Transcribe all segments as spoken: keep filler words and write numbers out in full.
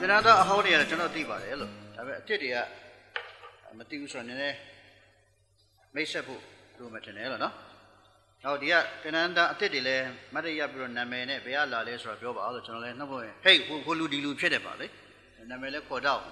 Then I hold it at another deep. I did it. Materials on the Mesabu room at an elena. Oh, dear, Tenanda Tedile, Maria Brunamene, Viala, Les Rabio, other channel, no way. Hey, who will you do about it? And I may look for down.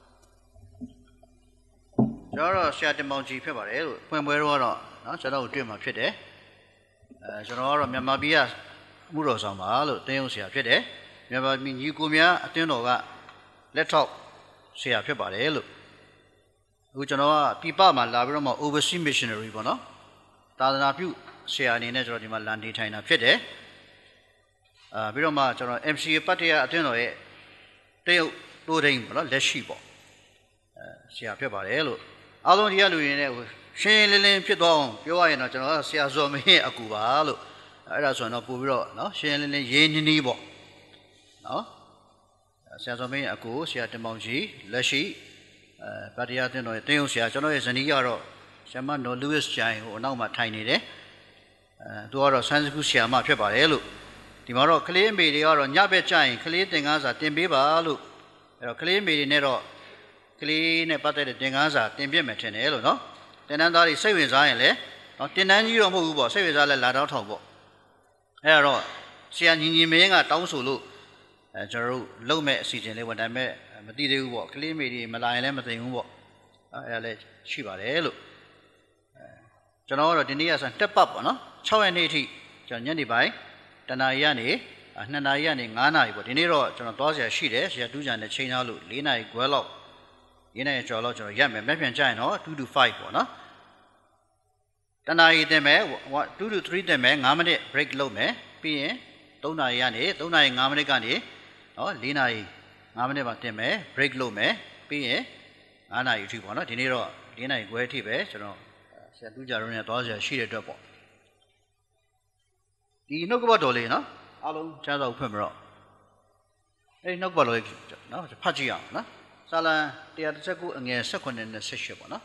Jara shat the Mount G. Pebble, when we're on, not a dream of Fede. General Mamabia Murosama, Teosia Fede. Never mean you come here, Tenova. Let's talk. See a Pebble. Which are people, my labrama overseas missionary, bono. Thousand of you say I need natural in my land, China Fede. Biroma, M C Patia, Ateno, Tail, Loading, less sheep. See a Pebble. Although the other Shane Lillian Piedon, you are in a general Siazom here, a Cubalo. I also know Pubro, no? Shane Lillian Yen Nibo. No? Siazome, a Coo, Siatamonji, Leshy. Padiatino, Teosia, Jono is an Iaro, Shamano Louis Jai, or now my tiny day. Duoro Sansusia, my pepper, elu. Tomorrow, claim me the Oro Yabe Jai, cleaning us at Timbiba, look. Claim me the Nero, clean a patate dingaza, Timbimetan, elu, no? Then under the savings island, not ten and you move, savings island, Lada Tobo. Ero, Sian Yiming, Town Sulu, Jeru, low met season, when I met. Material walk, clean me, Malayan everything walk. I let Shiva, hello. Janora Dinias and step up, no? Chow and eighty, Janani by Tanayani, Nanayani, Nana, but in Ero, Jonadosia, she is, Yaduja and the chain alu, Lina, Guelo, Ina, Jological Yam, Mepian Giant, two to five, no? Tanai de me, what two to three de me, Namade, break low me, P. Donayani, Donay Namanigani, or Lina. Namane Bateme, break low me, P. Anna, you want to dinero, dinner, gueti best, you know, Saduja Dosia, she a double. The Nogobatoli, no? Allo, Chado Pemro. Hey, Nogabalo, no, the Pagia, no? Sala, the other second and a second in the session, no?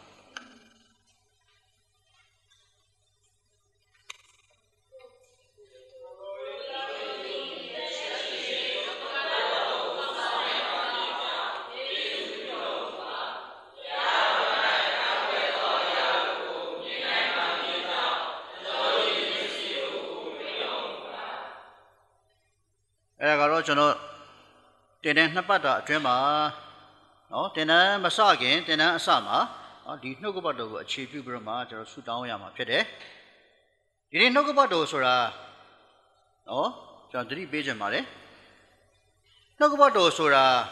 Tenen Napata, Trema, no, Tena Masagin, Tena Sama, or did no go about to achieve you Brahma or Sudan Yama Fede. You didn't know about those or a no, John three Bejan Mare. No about those or a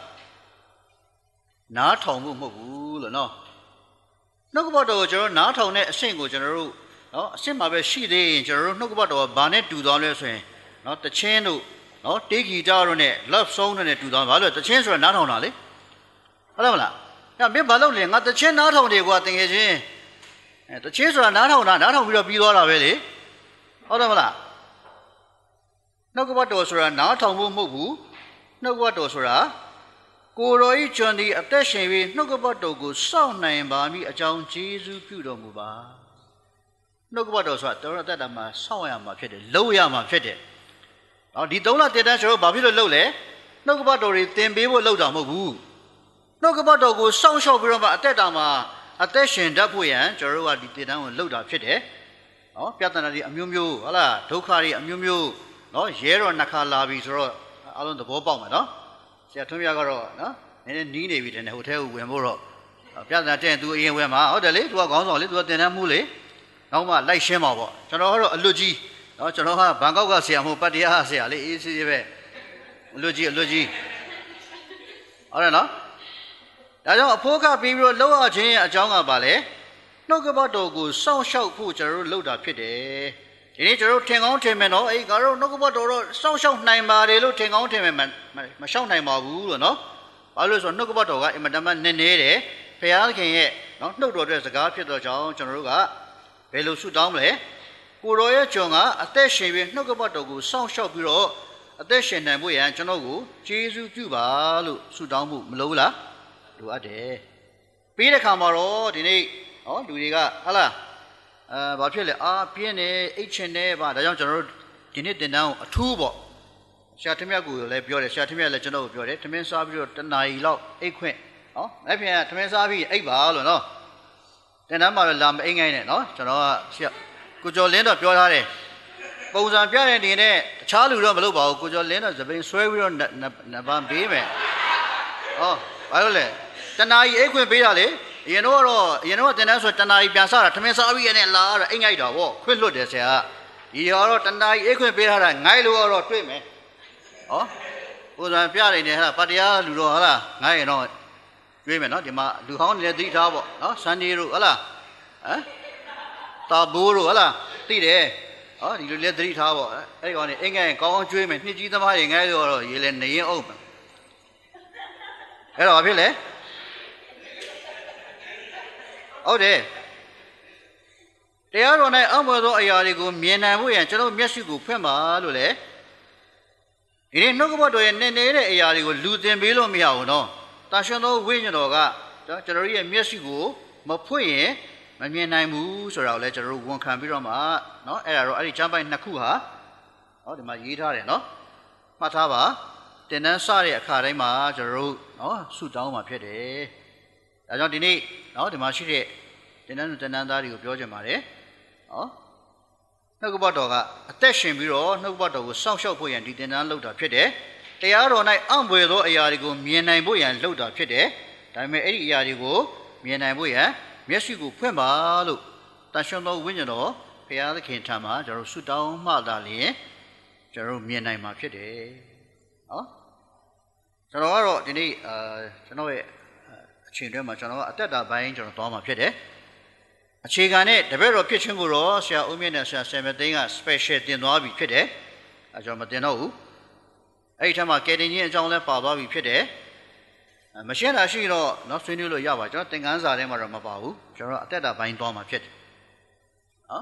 not home, no. No about those, not on a single general, no, Simba she day in general, no about a bonnet two dollars, not the chain. No, take it out on it, love song on it to the the chains were not on Ali. Alama. Now, be balloon, not the chain not on the what thing is in. The chains were not on, not on will be all already. Alama. No go what those were not on Mubu, no what those were. Go each on the attention with no go about to go sound name by me a John Jesus Pudo Muba. No go what those were, that I'm a Sawama fitted, low yama fitted. The dollar did that show Babylon Lole, no about it, then be able to load on Mogu. No about to go so short at that dama, attention, Dapuyan, Jerua did down load up fitted. Oh, Piatana Amumu, Allah, Tokari Amumu, no, Yero Nakala, or along the Bobama, no? Siatumia, no? And then need it in a hotel with Moro. Piatana ten to Ian Wema, or the late walk on, or little than a mule. No more like Shemavo, Chanoro, Luigi. No, Chanoha, Bangoga, Siamu, Patia, Sia, easy, Luigi, Luigi. I don't know. I don't poker people lower Jane a Jonga Ballet. No go about to go so shout put a load up pity. You need to rotate on to men, or a girl, no go about so shout nine body, looking on to men, my shout name of wool, no? Always on no go about it, Madame Nene, Payal can yet, not no dress the guard, Peter John, Chanaruga, Pelo Sudamle. Kuroya Jonga, a teshin with no about to go so shout bureau, a teshin and we and Chanogu, Jesus Juba, Sudamu, Mlola, do a day. Peter Camaro, Dine, oh, do you got Allah? But really, ah, P N A, H N A, but I don't know, Dine now a tubo. ရှာထမြတ်ကိုလည်းပြောတယ်ရှာထမြတ်လည်းကျွန်တော်ကိုပြောတယ်ထမင်းစားပြီးတော့တနာရီလောက်အိတ်ခွင့်နော်အဲ့ပြင်ကထမင်းစားပြီးအိတ်ပါလို့နော်တင်တန်းမှာတော့လာမအိတ်ငိုင်းနဲ့နော်ကျွန်တော်ကကိုကျော်လင်းတော့ပြောထားတယ်ပုံစံပြတဲ့နေနဲ့တခြားလူတော့မလုပ်ပါဘူးကိုကျော်လင်းတော့သပင်းဆွဲပြီးတော့နဗန်ပေးမယ်ဟောဘာလို့လဲတနာရီအိတ်ခွင့်ပေးတာလေအရင်တော့တော့အရင်တော့တင်တန်းဆိုတနာရီပြန်စားတာထမင်းစားပြီးရနဲ့လာတော့အိတ်ငိုက်တာဗောခွင့်လွတ်တယ်ဆရာဒီတော့တနာရီအိတ်ခွင့်ပေးထားတာငိုက်လို့တော့တွေ့မယ်ဟောပုံစံပြနေတယ်ဟာပတရားလူတော်ဟာလားငိုက်ရင်တော့ကျွေးမယ်နော်ဒီမှာလူဟောင်းနေလည်းသိထားပေါ့နော်စန်ဒီတို့ဟာလားဟမ်တာဘိုးတို့ဟာလားသိတယ်ဟောဒီလိုလည်းသတိထားပေါ့အဲ့ကောင်နေအင်္ဂိုင်းကောင်းကောင်းကျွေးမယ်နှစ်ကြီးသမားတွေငဲလို့တော့ရေလည်းနေရင်အုပ်မယ်အဲ့တော့ဘာဖြစ်လဲဟုတ်တယ်တရားတော်၌အမှန်သောအရာတွေကိုမြင်နိုင်ဖို့ရန်ကျွန်တော်မျက်စိကိုဖွင့်ပါလို့လေဒီနေ့နှုတ်ကပတ်တော်ရဲ့နေနေတဲ့အရာတွေကိုလူသင်ပေးလို့မရဘူးနော်တာရှင်သောဝိညာဉ်တော်ကကျွန်တော်ရဲ့မျက်စိကိုမဖွင့်ရင်မမြင်နိုင်ဘူးဆိုတာကိုလည်းကျွန်တော်တို့ဝန်ခံပြီးတော့မှနော်အဲ့ဒါတော့အဲ့ဒီကျမ်းပိုက်နှစ်ခုဟာဟောဒီမှာရေးထားတယ်နော်မှတ်ထားပါတင်တန်းစတဲ့အခါတိုင်းမှာကျွန်တော်တို့နော်ဆုတောင်းမှာဖြစ်တယ်ဒါကြောင့်ဒီနေ့နော်ဒီမှာရှိတဲ့တင်တန်းတင်တန်းသားတွေကိုပြောချင်ပါတယ်နော်နှုတ်ကပတ်တော်ကအသက်ရှင်ပြီးတော့နှုတ်ကပတ်တော်ကိုစောင့်ရှောက်ဖို့ရန်ဒီတင်တန်းလုပ်တာဖြစ်တယ်တရားတော်၌အံ့ဖွယ်သောအရာတွေကိုမြင်နိုင်ဖို့ရန်လုပ်တာဖြစ်တယ်ဒါပေမဲ့အဲ့ဒီအရာတွေကိုမြင်နိုင်ဖို့ရန်မျက်စိကိုဖွင့်ပါလို့တန်ရှင်းသောဝိညာဉ်တော်ဘုရားသခင်ထံမှာကျွန်တော်ဆုတောင်းမှသာလျှင်ကျွန်တော်မြင်နိုင်မှာဖြစ်တယ်နော်ကျွန်တော်ကတော့ဒီနေ့အာကျွန်တော်ရဲ့အချိန်တွင်းမှာကျွန်တော်ကအသက်တာပိုင်းကျွန်တော်သွားမှာဖြစ်တယ်အခြေခံနဲ့တပည့်တော်ဖြစ်ခြင်းကိုတော့ဆရာဦးမြင့်နဲ့ဆရာဆယ်မသိန်းက special တင်သွားပြီဖြစ်တယ်အဲကျွန်တော်မတင်တော့ဘူးအဲ့ဒီထက်မှာကယ်တင်ခြင်းအကြောင်းလည်းပါသွားပြီဖြစ်တယ်မရှင်းတာရှိတော့နော်ဆွေးနွေးလို့ရပါကျွန်တော်သင်ခန်းစာထဲမှာတော့မပါဘူးကျွန်တော်အသက်တာပိုင်းသွားမှာဖြစ်တယ်နော်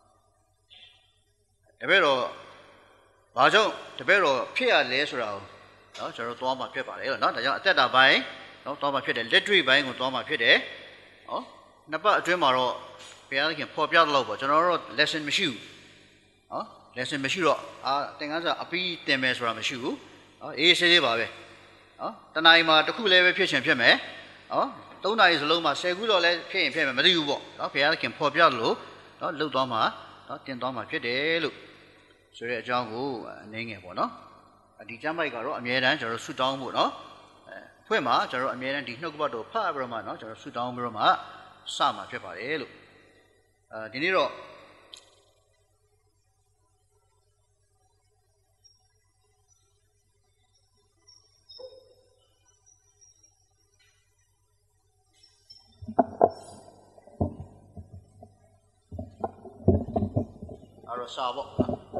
တပည့်တော်ဘာကြောင့်တပည့်တော်ဖြစ်ရလဲဆိုတာကိုနော်ကျွန်တော်သွားမှာဖြစ်ပါတယ်နော်ဒါကြောင့်အသက်တာပိုင်းနော်သွားမှာဖြစ်တယ်လက်တွေ့ပိုင်းကိုသွားမှာဖြစ်တယ်နော်နှစ်ပတ်အတွင်းမှာတော့ဘုရားသခင်ပေါ်ပြတော့ပေါ့ကျွန်တော်တို့ lesson မရှိဘူးနော် lesson မရှိတော့အာသင်ခန်းစာအပြီးတင်မယ်ဆိုတာမရှိဘူးနော်အေးဆေးသေးပါပဲနော်တနားရီမှာတစ်ခုလည်းပဲဖြစ်ချင်ဖြစ်မယ်နော်သုံးနာရီစလုံးမှာဆယ်ခုတော့လည်းဖြစ်ရင်ဖြစ်မယ်မသိဘူးပေါ့နော်ဘုရားသခင်ပေါ်ပြလို့နော်လှုပ်သွားမှာနော်တင်သွားမှာဖြစ်တယ်လို့ဆိုတဲ့အကြောင်းကိုအနေငယ်ပေါ့နော်ဒီကျမ်းပိုက်ကတော့အမြဲတမ်းကျွန်တော်ဆုတောင်းဖို့နော်အဲဖွင့်မှာကျွန်တော်အမြဲတမ်းဒီနှုတ်ကပတ်တော်ဖတ်ပြီးတော့မှနော်ကျွန်တော်ဆုတောင်းပြီးတော့မှစမှာဖြစ်ပါတယ်လို့အဲဒီနေ့တော့အဲ့တော့စာပေါ့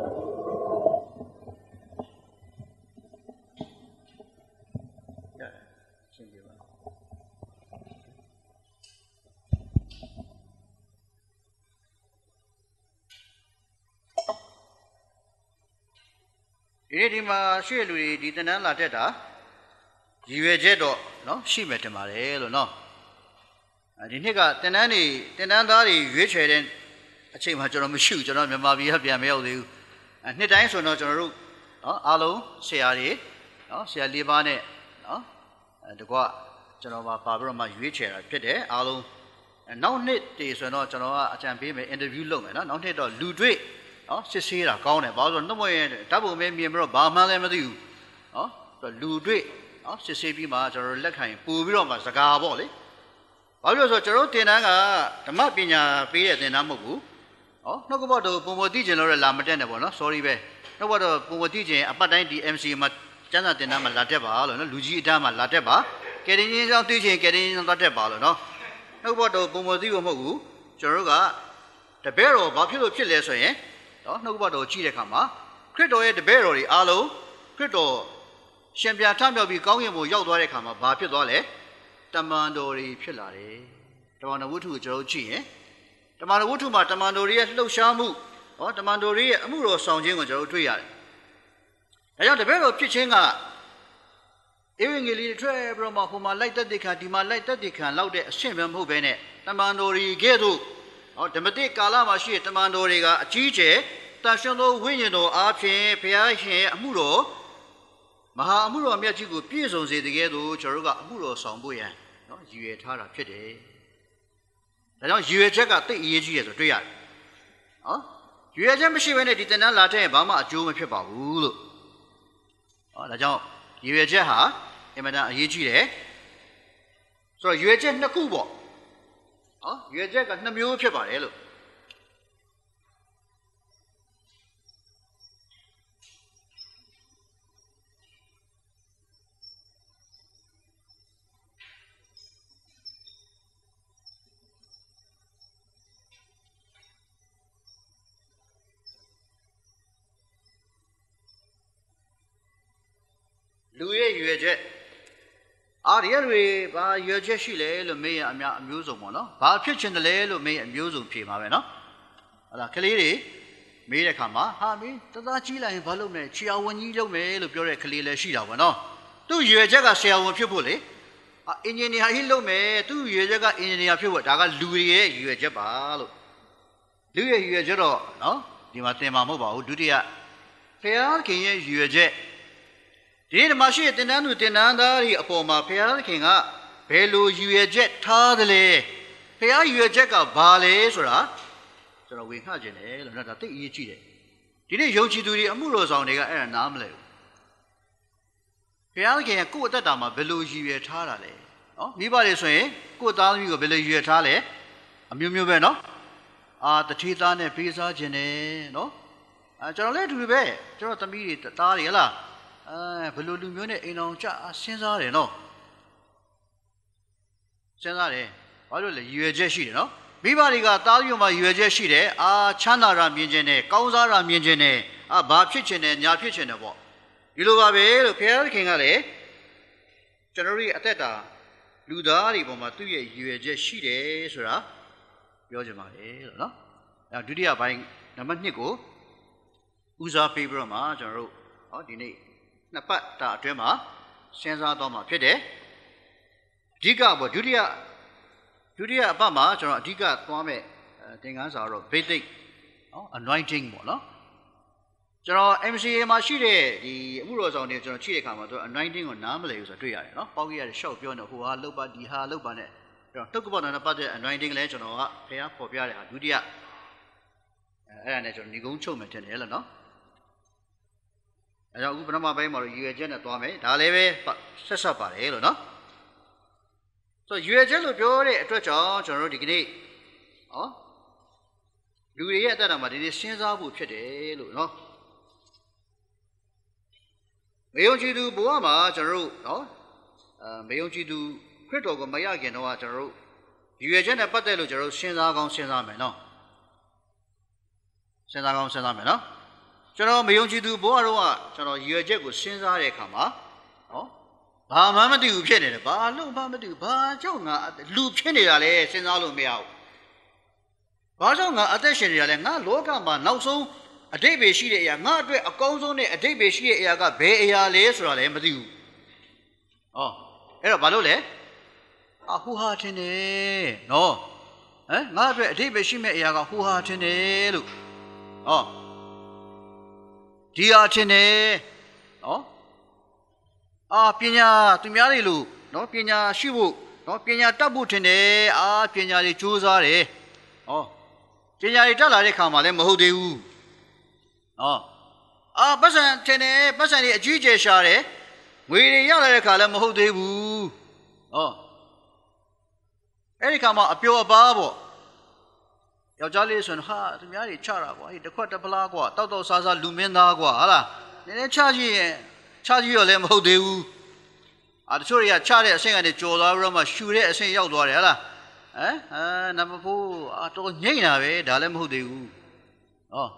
ဒီနေ့ဒီမှာရှိရလူတွေဒီတဏ္ဍာလာတက်တာရည်ရွယ်ချက်တော့နော်ရှိမယ်တင်ပါတယ်လို့နော်ဒီနှစ်ကတဏ္ဍာနေတဏ္ဍာသားတွေရွေးချယ်တဲ့အချိန်မှာကျွန်တော်မရှိဘူးကျွန်တော်မြန်မာပြည်ကပြန်မရောက်သေးဘူးအဲနှစ်တိုင်းဆိုတော့ကျွန်တော်တို့နော်အားလုံးဆရာတွေနော်ဆရာလေးပါးနဲ့နော်အဲတကွကျွန်တော်ပါပါပြီးတော့မှရွေးချယ်တာဖြစ်တယ်အားလုံးနောက်နှစ်တည်းဆိုတော့ကျွန်တော်ကအကြံပေးမယ်အင်တာဗျူးလုပ်မယ်နော်နောက်နှစ်တော့လူတွေ့နော်စစ်ဆေးတာကောင်းတယ်ဘာလို့ဆိုတော့နှုတ်မရဓာတ်ပုံပဲမြင်ပြီးတော့ဘာမှလည်းမသိဘူးနော်လူတွေ့နော်စစ်ဆေးပြီးမှကျွန်တော်လက်ခံရင်ပို့ပြီးတော့မှစကားပေါ့လေဘာလို့လဲဆိုတော့ကျွန်တော်တင်တန်းကဓမ္မပညာပေးတဲ့တင်တန်းမဟုတ်ဘူးနော်နှုတ်ကပတ်တော်ပုံမသိကျင်လို့လည်းလာမတက်နဲ့ပေါ့နော် sorry ပဲနှုတ်ကပတ်တော်ပုံမသိကျင်အပတ်တိုင်းဒီ M C မှာကျမ်းစာတင်တန်းမှာလာတက်ပါလို့နော်လူကြီးအတန်းမှာလာတက်ပါကယ်တင်ခြင်းကြောင့်သိချင်ကယ်တင်ခြင်းသွားတက်ပါလို့နော်နှုတ်ကပတ်တော်ပုံမသိဖို့မဟုတ်ဘူးကျွန်တော်တို့ကတပည့်တော်ဘာဖြစ်လို့ဖြစ်လဲဆိုရင်နော်နှုတ်ကပတ်တော်ကြည့်တဲ့အခါမှာခရစ်တော်ရဲ့တပည့်တော်တွေအားလုံးခရစ်တော်ရှင်ပြန်ထမြောက်ပြီးကောင်းကင်ဘုံရောက်သွားတဲ့အခါမှာဘာဖြစ်သွားလဲတမန်တော်တွေဖြစ်လာတယ်တမန်တော်ဝတ္ထုကိုကျွန်တော်ကြည့်ရင်တမန်တော်ဝတ္ထုမှာတမန်တော်တွေရဲ့လှုပ်ရှားမှုဟောတမန်တော်တွေရဲ့အမှုတော်ဆောင်ခြင်းကိုကျွန်တော်တွေ့ရတယ်ဒါကြောင့်တပည့်တော်ဖြစ်ခြင်းကဧဝံဂေလိထွက်ပြီးတော့မှဟိုမှာလိုက်တက်တဲ့ခံဒီမှာလိုက်တက်တဲ့ခံလောက်တဲ့အဆင့်ပဲမဟုတ်ဘဲနဲ့တမန်တော်တွေကဲ့သို့ဟောဓမ္မတိကာလမှာရှိတဲ့တမန်တော်တွေကအကြီးကျယ်တန်ရှင်းသောဝိညာဉ်တော်အားဖြင့်ဘုရားရှင်ရဲ့အမှုတော်မဟာအမှုတော်မြတ်ကြီးကိုပြည့်စုံစေတဲ့ကဲ့သို့ကျွန်တော်တို့ကအမှုတော်ဆောင်ဖို့ရန်နော်ရည်ရွယ်ထားတာဖြစ်တယ်။ဒါကြောင့်ရည်ရွယ်ချက်ကတိတ်အရေးကြီးတယ်ဆိုတွေ့ရတယ်။နော်ရည်ရွယ်ချက်မရှိဘဲနဲ့ဒီတင်တန်းလာတဲ့ဘာမှအကျိုးမဖြစ်ပါဘူးလို့။ဟောဒါကြောင့်ရည်ရွယ်ချက်ဟာအင်မတန်အရေးကြီးတယ်။ဆိုတော့ရည်ရွယ်ချက်နှစ်ခုပေါ့။ဟောရည်ရွယ်ချက်ကနှစ်မျိုးဖြစ်ပါတယ်လို့လူရဲ့ရွယ်ချက်အားရတွေဘာရွယ်ချက်ရှိလဲလို့မေးရင်အများအမျိုးစုံပေါ့နော်ဘာဖြစ်ချင်တယ်လဲလို့မေးရင်အမျိုးစုံဖြေမှာပဲနော်ဟုတ်လားကလေးတွေမေးတဲ့ခါမှာဟာမင်းတသားကြီးလိုက်ရင်ဘာလုပ်မလဲခြေအောင်ဝင်ကြီးလုပ်မယ်လို့ပြောတဲ့ကလေးလည်းရှိတာပေါ့နော်သူ့ရွယ်ချက်ကဆရာဝန်ဖြစ်ဖို့လေအင်ဂျင်နီယာကြီးလုပ်မယ်သူ့ရွယ်ချက်ကအင်ဂျင်နီယာဖြစ်ဖို့ဒါကလူတွေရဲ့ရွယ်ချက်ပါလို့လူရဲ့ရွယ်ချက်တော့နော်ဒီမှာသင်မှာမဟုတ်ပါဘူးဒုတိယဖခင်ရဲ့ရွယ်ချက်ဒီဓမ္မရှိတင်တန်းသူတင်တန်းသားတွေအပေါ်မှာဘုရားသခင်ကဘယ်လိုယူရချက်ထားတယ်လဲဘုရားယူရချက်ကဘာလဲဆိုတာကျွန်တော်ဝေငှခြင်းတယ်လို့နော်ဒါသိအရေးကြီးတယ်ဒီနေ့ယုံကြည်သူတွေအမှုတော်ဆောင်တွေကအဲ့ဒါနားမလဲဘူးဘုရားသခင်ကကိုယ့်အသက်တာမှာဘယ်လိုယူရထားတာလဲနော်မိဘတွေဆိုရင်ကိုယ့်သားသမီးကိုဘယ်လိုယူရထားလဲအမျိုးမျိုးပဲနော်အာတတိသားနဲ့ပေးစားခြင်းတယ်နော်အာကျွန်တော်လည်းအတူတူပဲကျွန်တော်သမီးတွေသားတွေဟလားအဲဘယ်လိုလူမျိုးနဲ့အိမ်တော်ကြစဉ်းစားတယ်နော်စဉ်းစားတယ်ဘာလို့လဲရွယ်ချက်ရှိတယ်နော်မိဘတွေကသားသမီးမှာရွယ်ချက်ရှိတယ်အာချမ်းသာတာမြင်ခြင်းနဲ့ကောင်းစားတာမြင်ခြင်းနဲ့အာဘာဖြစ်ခြင်းနဲ့ညာဖြစ်ခြင်းနဲ့ပေါ့ဒီလိုပါပဲလို့ဘုရားသခင်ကလည်းကျွန်တော်တို့ရဲ့အသက်တာလူသားတွေပေါ်မှာသူ့ရဲ့ရွယ်ချက်ရှိတယ်ဆိုတာပြောချင်ပါတယ်လို့နော်အဲဒုတိယပိုင်းနံပါတ်နှစ်ကိုဦးစားပေးပြီးတော့မှကျွန်တော်တို့ဟောဒီနေ့နှစ်ပတ်တာအတွင်းမှာစဉ်းစားသွားမှာဖြစ်တယ်အဓိကပေါ့ဒုတိယဒုတိယအပတ်မှာကျွန်တော်အဓိကသွားမဲ့သင်ခန်းစာတော့ basic နော် anointing ပေါ့နော်ကျွန်တော် M C A မှာရှိတဲ့ဒီအမှုတော်ဆောင်တွေကျွန်တော်ချိတဲ့အခါမှာသူ anointing ကိုနားမလည်ဘူးဆိုတော့တွေ့ရတယ်နော်ပေါက်ကြီးရတဲ့ရှောက်ပြောနေဟိုဟာလောက်ပါဒီဟာလောက်ပါနဲ့ကျွန်တော်တုတ်ကပတ်နဲ့ပတ်တဲ့ anointing လည်းကျွန်တော်ကဖះပေါ်ပြတဲ့ဟာဒုတိယအဲအဲ့ဒါနဲ့ကျွန်တော်ညီကုန်းချုပ်မယ်ထင်တယ်လို့နော်အဲကြောင့်အခုပထမပိုင်းမှာတော့ရွေချက်နဲ့သွားမယ်ဒါလည်းပဲဆက်ဆက်ပါတယ်လို့နော်ဆိုရွေချက်လို့ပြောတဲ့အတွက်ကြောင့်ကျွန်တော်တို့ဒီကနေ့ဟောလူတွေရဲ့အသက်တာမှာဒီနေ့စဉ်းစားဖို့ဖြစ်တယ်လို့နော်မေယုံကြည်သူဘဝမှာကျွန်တော်တို့နော်အဲမေယုံကြည်သူခရစ်တော်ကိုမရခင်တော့ကျွန်တော်တို့ရွေချက်နဲ့ပတ်သက်လို့ကျွန်တော်တို့စဉ်းစားကောင်းစဉ်းစားမယ်နော်စဉ်းစားကောင်းစဉ်းစားမယ်နော်ကျွန်တော်မယုံကြည်သူဘဝတော့ကကျွန်တော်ရွယ်ချက်ကိုစဉ်းစားတဲ့အခါမှာဟောဘာမှမသိဘူးဖြစ်နေတယ်ဘာလို့မှမသိဘူးဘာကြောင့်ငါလူဖြစ်နေတာလဲစဉ်းစားလို့မရဘူးဘာကြောင့်ငါအသက်ရှင်နေတာလဲငါလောကမှာနောက်ဆုံးအတိတ်ပဲရှိတဲ့အရာငါအတွက်အကောင်းဆုံးနဲ့အတိတ်ပဲရှိတဲ့အရာကဘယ်အရာလဲဆိုတာလည်းမသိဘူးဟောအဲ့တော့ဘာလို့လဲအဟူဟာထင်တယ်နော်ဟမ်ငါအတွက်အတိတ်ပဲရှိမဲ့အရာကဟူဟာထင်တယ်လို့ဟောဒီအားချင်းနေနော်အာပညာသူများတွေလို့နော်ပညာရှိဖို့နော်ပညာတတ်ဖို့ထင်တယ်အာပညာတွေကြိုးစားတယ်ဟောပညာတွေတက်လာတဲ့ခါမှလည်းမဟုတ်သေးဘူးဟောအာပတ်စံထင်တယ်ပတ်စံတွေအကြီးကျယ်ရှာတယ်ငွေတွေရလာတဲ့ခါလည်းမဟုတ်သေးဘူးဟောအဲ့ဒီခါမှအပျော်အပါပေါ့ယောက်ျားလေးဆိုရင်ဟာသူများတွေချတာကွာဟေးတစ်ခွက်တစ်ဖလားကွာတောက်တောက်စားစားလူမင်းသားကွာဟာလားနည်းနည်းချကြည့်ရင်ချကြည့်ရလည်းမဟုတ်သေးဘူးအာတချို့တွေကချတဲ့အဆင့်ကနေကြော်သွားပြီးတော့မှရှူတဲ့အဆင့်ရောက်သွားတယ်ဟာလားဟမ်အာနံပါတ်ဖိုးအာတော့ညိတ်တာပဲဒါလည်းမဟုတ်သေးဘူးဟော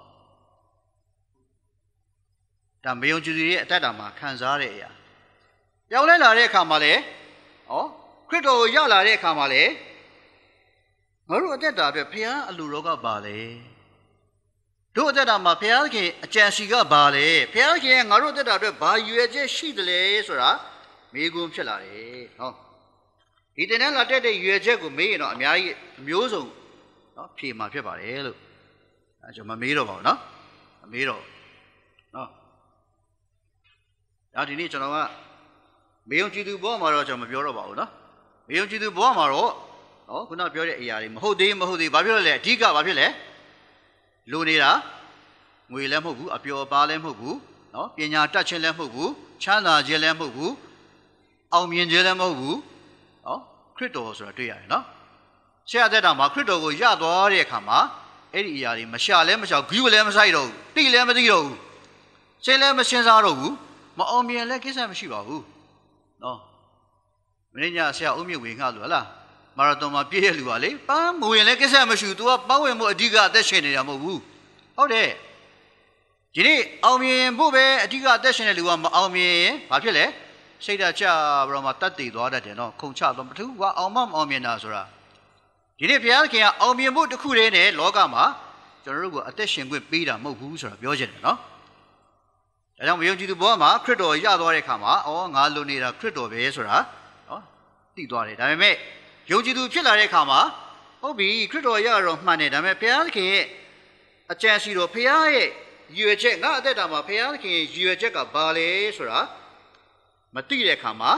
ဒါမယုံကြည်သူရဲ့အတ္တတာမှာခံစားရတဲ့အရာပြောင်းလဲလာတဲ့အခါမှာလေဟောခရစ်တော်ကိုရောက်လာတဲ့အခါမှာလေငါတို့အသက်တာအတွက်ဘုရားအလိုတော်ကပါလေတို့အသက်တာမှာဘုရားခင်အကြံစီကပါလေဘုရားခင်ငါတို့အသက်တာအတွက်ဘာရွယ်ချက်ရှိတယ်လဲဆိုတာမေးခွန်းဖြစ်လာတယ်ဟောဒီတင်နဲ့လာတက်တဲ့ရွယ်ချက်ကိုမေးရင်တော့အများကြီးအမျိုးစုံနော်ဖြေမှာဖြစ်ပါတယ်လို့အဲကျွန်မမေးတော့ပါဘူးနော်မမေးတော့နော်ဒါဒီနေ့ကျွန်တော်ကမယုံကြည်သူဘောမှာတော့ကျွန်တော်မပြောတော့ပါဘူးနော်မယုံကြည်သူဘောမှာတော့ဟောခုနပြောတဲ့အရာတွေမဟုတ်သေးမဟုတ်သေးဘာဖြစ်လို့လဲအဓိကဘာဖြစ်လဲလိုနေတာငွေလည်းမဟုတ်ဘူးအပျော်ပါလည်းမဟုတ်ဘူးနော်ပညာတတ်ခြင်းလည်းမဟုတ်ဘူးချမ်းသာခြင်းလည်းမဟုတ်ဘူးအောင်မြင်ခြင်းလည်းမဟုတ်ဘူးနော်ခရစ်တော်ဆိုတာတွေ့ရတယ်နော်ဆရာသက်တာမှာခရစ်တော်ကိုရသွားတဲ့အခါမှာအဲ့ဒီအရာတွေမရှာလဲမရှာဂိူလည်းမဆိုင်တော့ဘူးတိလည်းမသိတော့ဘူးရှင်းလည်းမရှင်းစားတော့ဘူးမအောင်မြင်လည်းကိစ္စမရှိပါဘူးနော်မင်းညာဆရာဦးမြင့်ဝေငှလို့ဟလားမာရသွန်မှာပြည့်ရဲ့လူပါလေပန်းမဝင်လည်းကိစ္စမရှိဘူး तू ကပန်းဝင်မှုအဓိကအသက်ရှင်နေတာမဟုတ်ဘူးဟုတ်တယ်ဒီနေ့အောင်မြင်ဖို့ပဲအဓိကအသက်ရှင်တဲ့လူကမအောင်မြင်ရင်ဘာဖြစ်လဲစိတ်ဓာတ်ချပြီးတော့မှတတ်တည်သွားတတ်တယ်နော်ခုံချတော့မထူးကွာအောင်မမအောင်မြင်တာဆိုတာဒီနေ့ဘုရားခင်ကအောင်မြင်ဖို့တစ်ခုတည်းနဲ့လောကမှာကျွန်တော်တို့ကအသက်ရှင်ခွင့်ပေးတာမဟုတ်ဘူးဆိုတာပြောချင်တယ်နော်ဒါကြောင့်မယုံကြည်သူဘောမှာခရစ်တော်ရသွားတဲ့အခါမှာအော်ငါလုံနေတာခရစ်တော်ပဲဆိုတာနော်သိသွားတယ်ဒါပေမဲ့ယုံကြည်သူဖြစ်လာတဲ့အခါမှာဟုတ်ပြီခရစ်တော်ရတော့မှန်တယ်ဒါပေမဲ့ဘုရားခင်ရဲ့အကြံစီတော်ဘုရားရဲ့ရည်ရွယ်ချက်ငါအသက်တာမှာဘုရားခင်ရဲ့ရည်ရွယ်ချက်ကဘာလဲဆိုတာမသိတဲ့အခါမှာ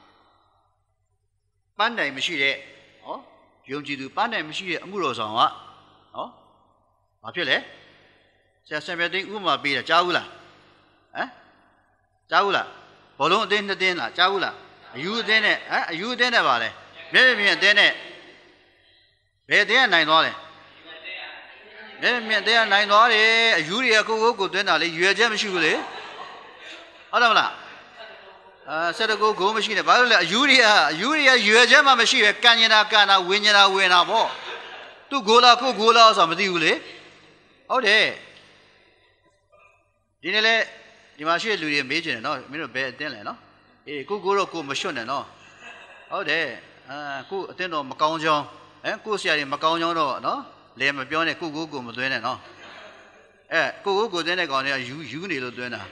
ပန်းတိုင်မရှိတဲ့ဟောယုံကြည်သူပန်းတိုင်မရှိတဲ့အမှုတော်ဆောင်ကဟောဘာဖြစ်လဲဆရာဆံပြသိဥပမာပေးတာကြားဘူးလားဟမ်ကြားဘူးလားဘောလုံးအသင်းနှစ်သင်းလားကြားဘူးလားအယူအသင်းနဲ့ဟမ်အယူအသင်းနဲ့ပါလဲမျက်မြင်အသင်းနဲ့ဘယ်အသင်းကနိုင်သွားလဲမျက်မြင်အသင်းကနိုင်သွားတယ်အယူတွေကကိုကိုကိုသွင်းတာလေရွယ်ချက်မရှိဘူးလေဟုတ်တယ်မလားအာဆက်တကူဂိုးမရှိနဲ့ဘာလို့လဲအယူတွေကအယူတွေကရွယ်ချက်မှမရှိပဲကန်ကျင်တာကန်တာဝင်းကျင်တာဝင်တာပေါ့သူ့ဂိုးလားကိုဂိုးလားဆိုတာမသိဘူးလေဟုတ်တယ်ဒီနေ့လေဒီမှာရှိတဲ့လူတွေမေးချင်တယ်နော်မင်းတို့ဘယ်အတင်းလဲနော်အေးကိုကိုတော့ကိုမရွှွတ်နဲ့နော်ဟုတ်တယ်အာကိုအတင်းတော့မကောင်းကြောင်းအဲကိုဆရာတွေမကောင်းကြောင်းတော့နော်လဲမပြောနဲ့ကိုကိုကိုမသွင်းနဲ့နော်အဲကိုကိုကိုသွင်းတဲ့ကောင်တွေကယူယူနေလို့သွင်းတာ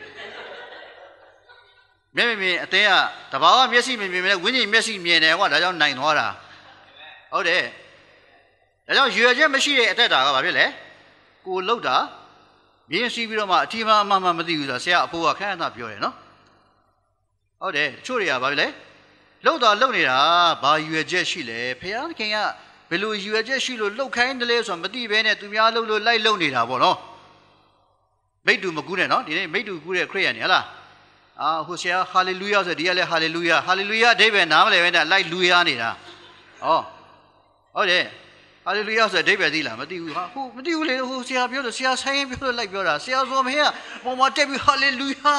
မြင်မြင်အတင်းကတဘာဝမျက်စိမြင်မြင်နဲ့ဝိညာဉ်မျက်စိမြင်တယ်ကွာဒါကြောင့်နိုင်သွားတာဟုတ်တယ်ဒါကြောင့်ရွယ်ချက်မရှိတဲ့အသက်တာကဘာဖြစ်လဲကိုလှုပ်တာမြင်စီပြီးတော့မှအထီးမှအမှန်မှမသိဘူးဆိုဆရာအဖိုးကခဏခဏပြောတယ်နော်ဟုတ်တယ်တချို့တွေကဘာဖြစ်လဲလှုပ်တာလှုပ်နေတာဘာရွယ်ချက်ရှိလဲဖခင်ခင်ကဘယ်လိုရွယ်ချက်ရှိလို့လှုပ်ခိုင်းတယ်လဲဆိုတော့မသိဘဲနဲ့သူများလှုပ်လို့လိုက်လှုပ်နေတာပေါ့နော်မိတ္တူမကူးနဲ့နော်ဒီနေ့မိတ္တူကူးတဲ့ခရစ်ယာန်နေဟလားအာဟိုဆရာဟာလေလုယာဆိုဒီကလည်းဟာလေလုယာဟာလေလုယာအဓိပ္ပာယ်နားမလည်ဘဲနဲ့လိုက်လူရနေတာဟောဟုတ်တယ်ဟာလေလုယာဆိုအဓိပ္ပာယ်သိလားမသိဘူးဟာဟိုမသိဘူးလေဟိုဆရာပြောလို့ဆရာဆိုင်ရင်ပြောလို့လိုက်ပြောတာဆရာဆိုမင်းကပုံမှာတက်ပြီးဟာလေလုယာ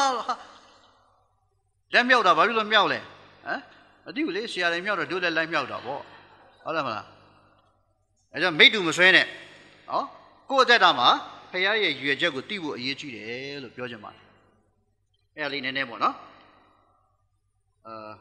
လက်မြောက်တာဘာဖြစ်လို့မြောက်လဲဟမ်မသိဘူးလေဆရာတွေမြောက်တော့တို့လည်းလိုက်မြောက်တာပေါ့ဟုတ်တယ်မလားအဲကြောင့်မိတ္တူမဆွဲနဲ့ဟောကိုယ့်အသက်တာမှာဖခင်ရဲ့ရွယ်ချက်ကိုသိဖို့အရေးကြီးတယ်လို့ပြောချင်ပါတယ်အဲ့ဒါလေးနည်းနည်းပေါ့နော်အာ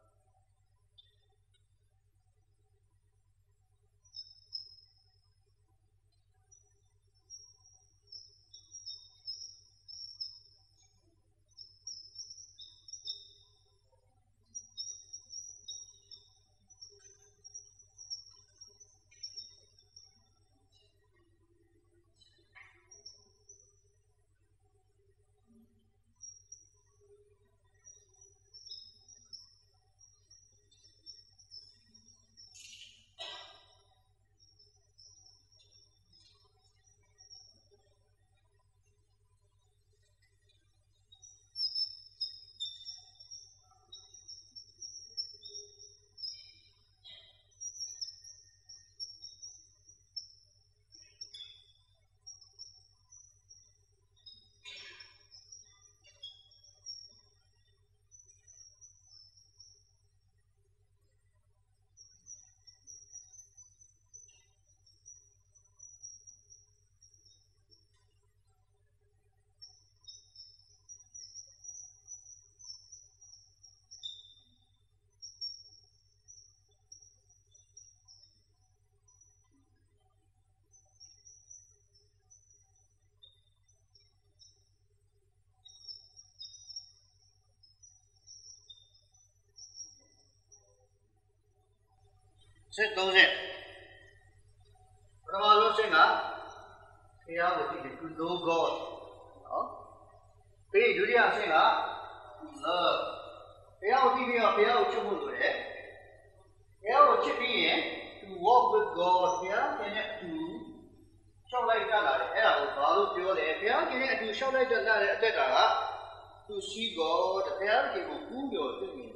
စစ်သုံးချက်ပထမဆုံးဆင့်ကဘုရားကိုသိတယ် to know God နော်ပြီးဒုတိယဆင့်က love. Payao T V or Payao Chumulu, eh? Payao Chippy, to walk with God, yeah, and to show like that, eh? Follow pure, eh? Payao can to show like that, et cetera. To see God, the Payao can go your thing.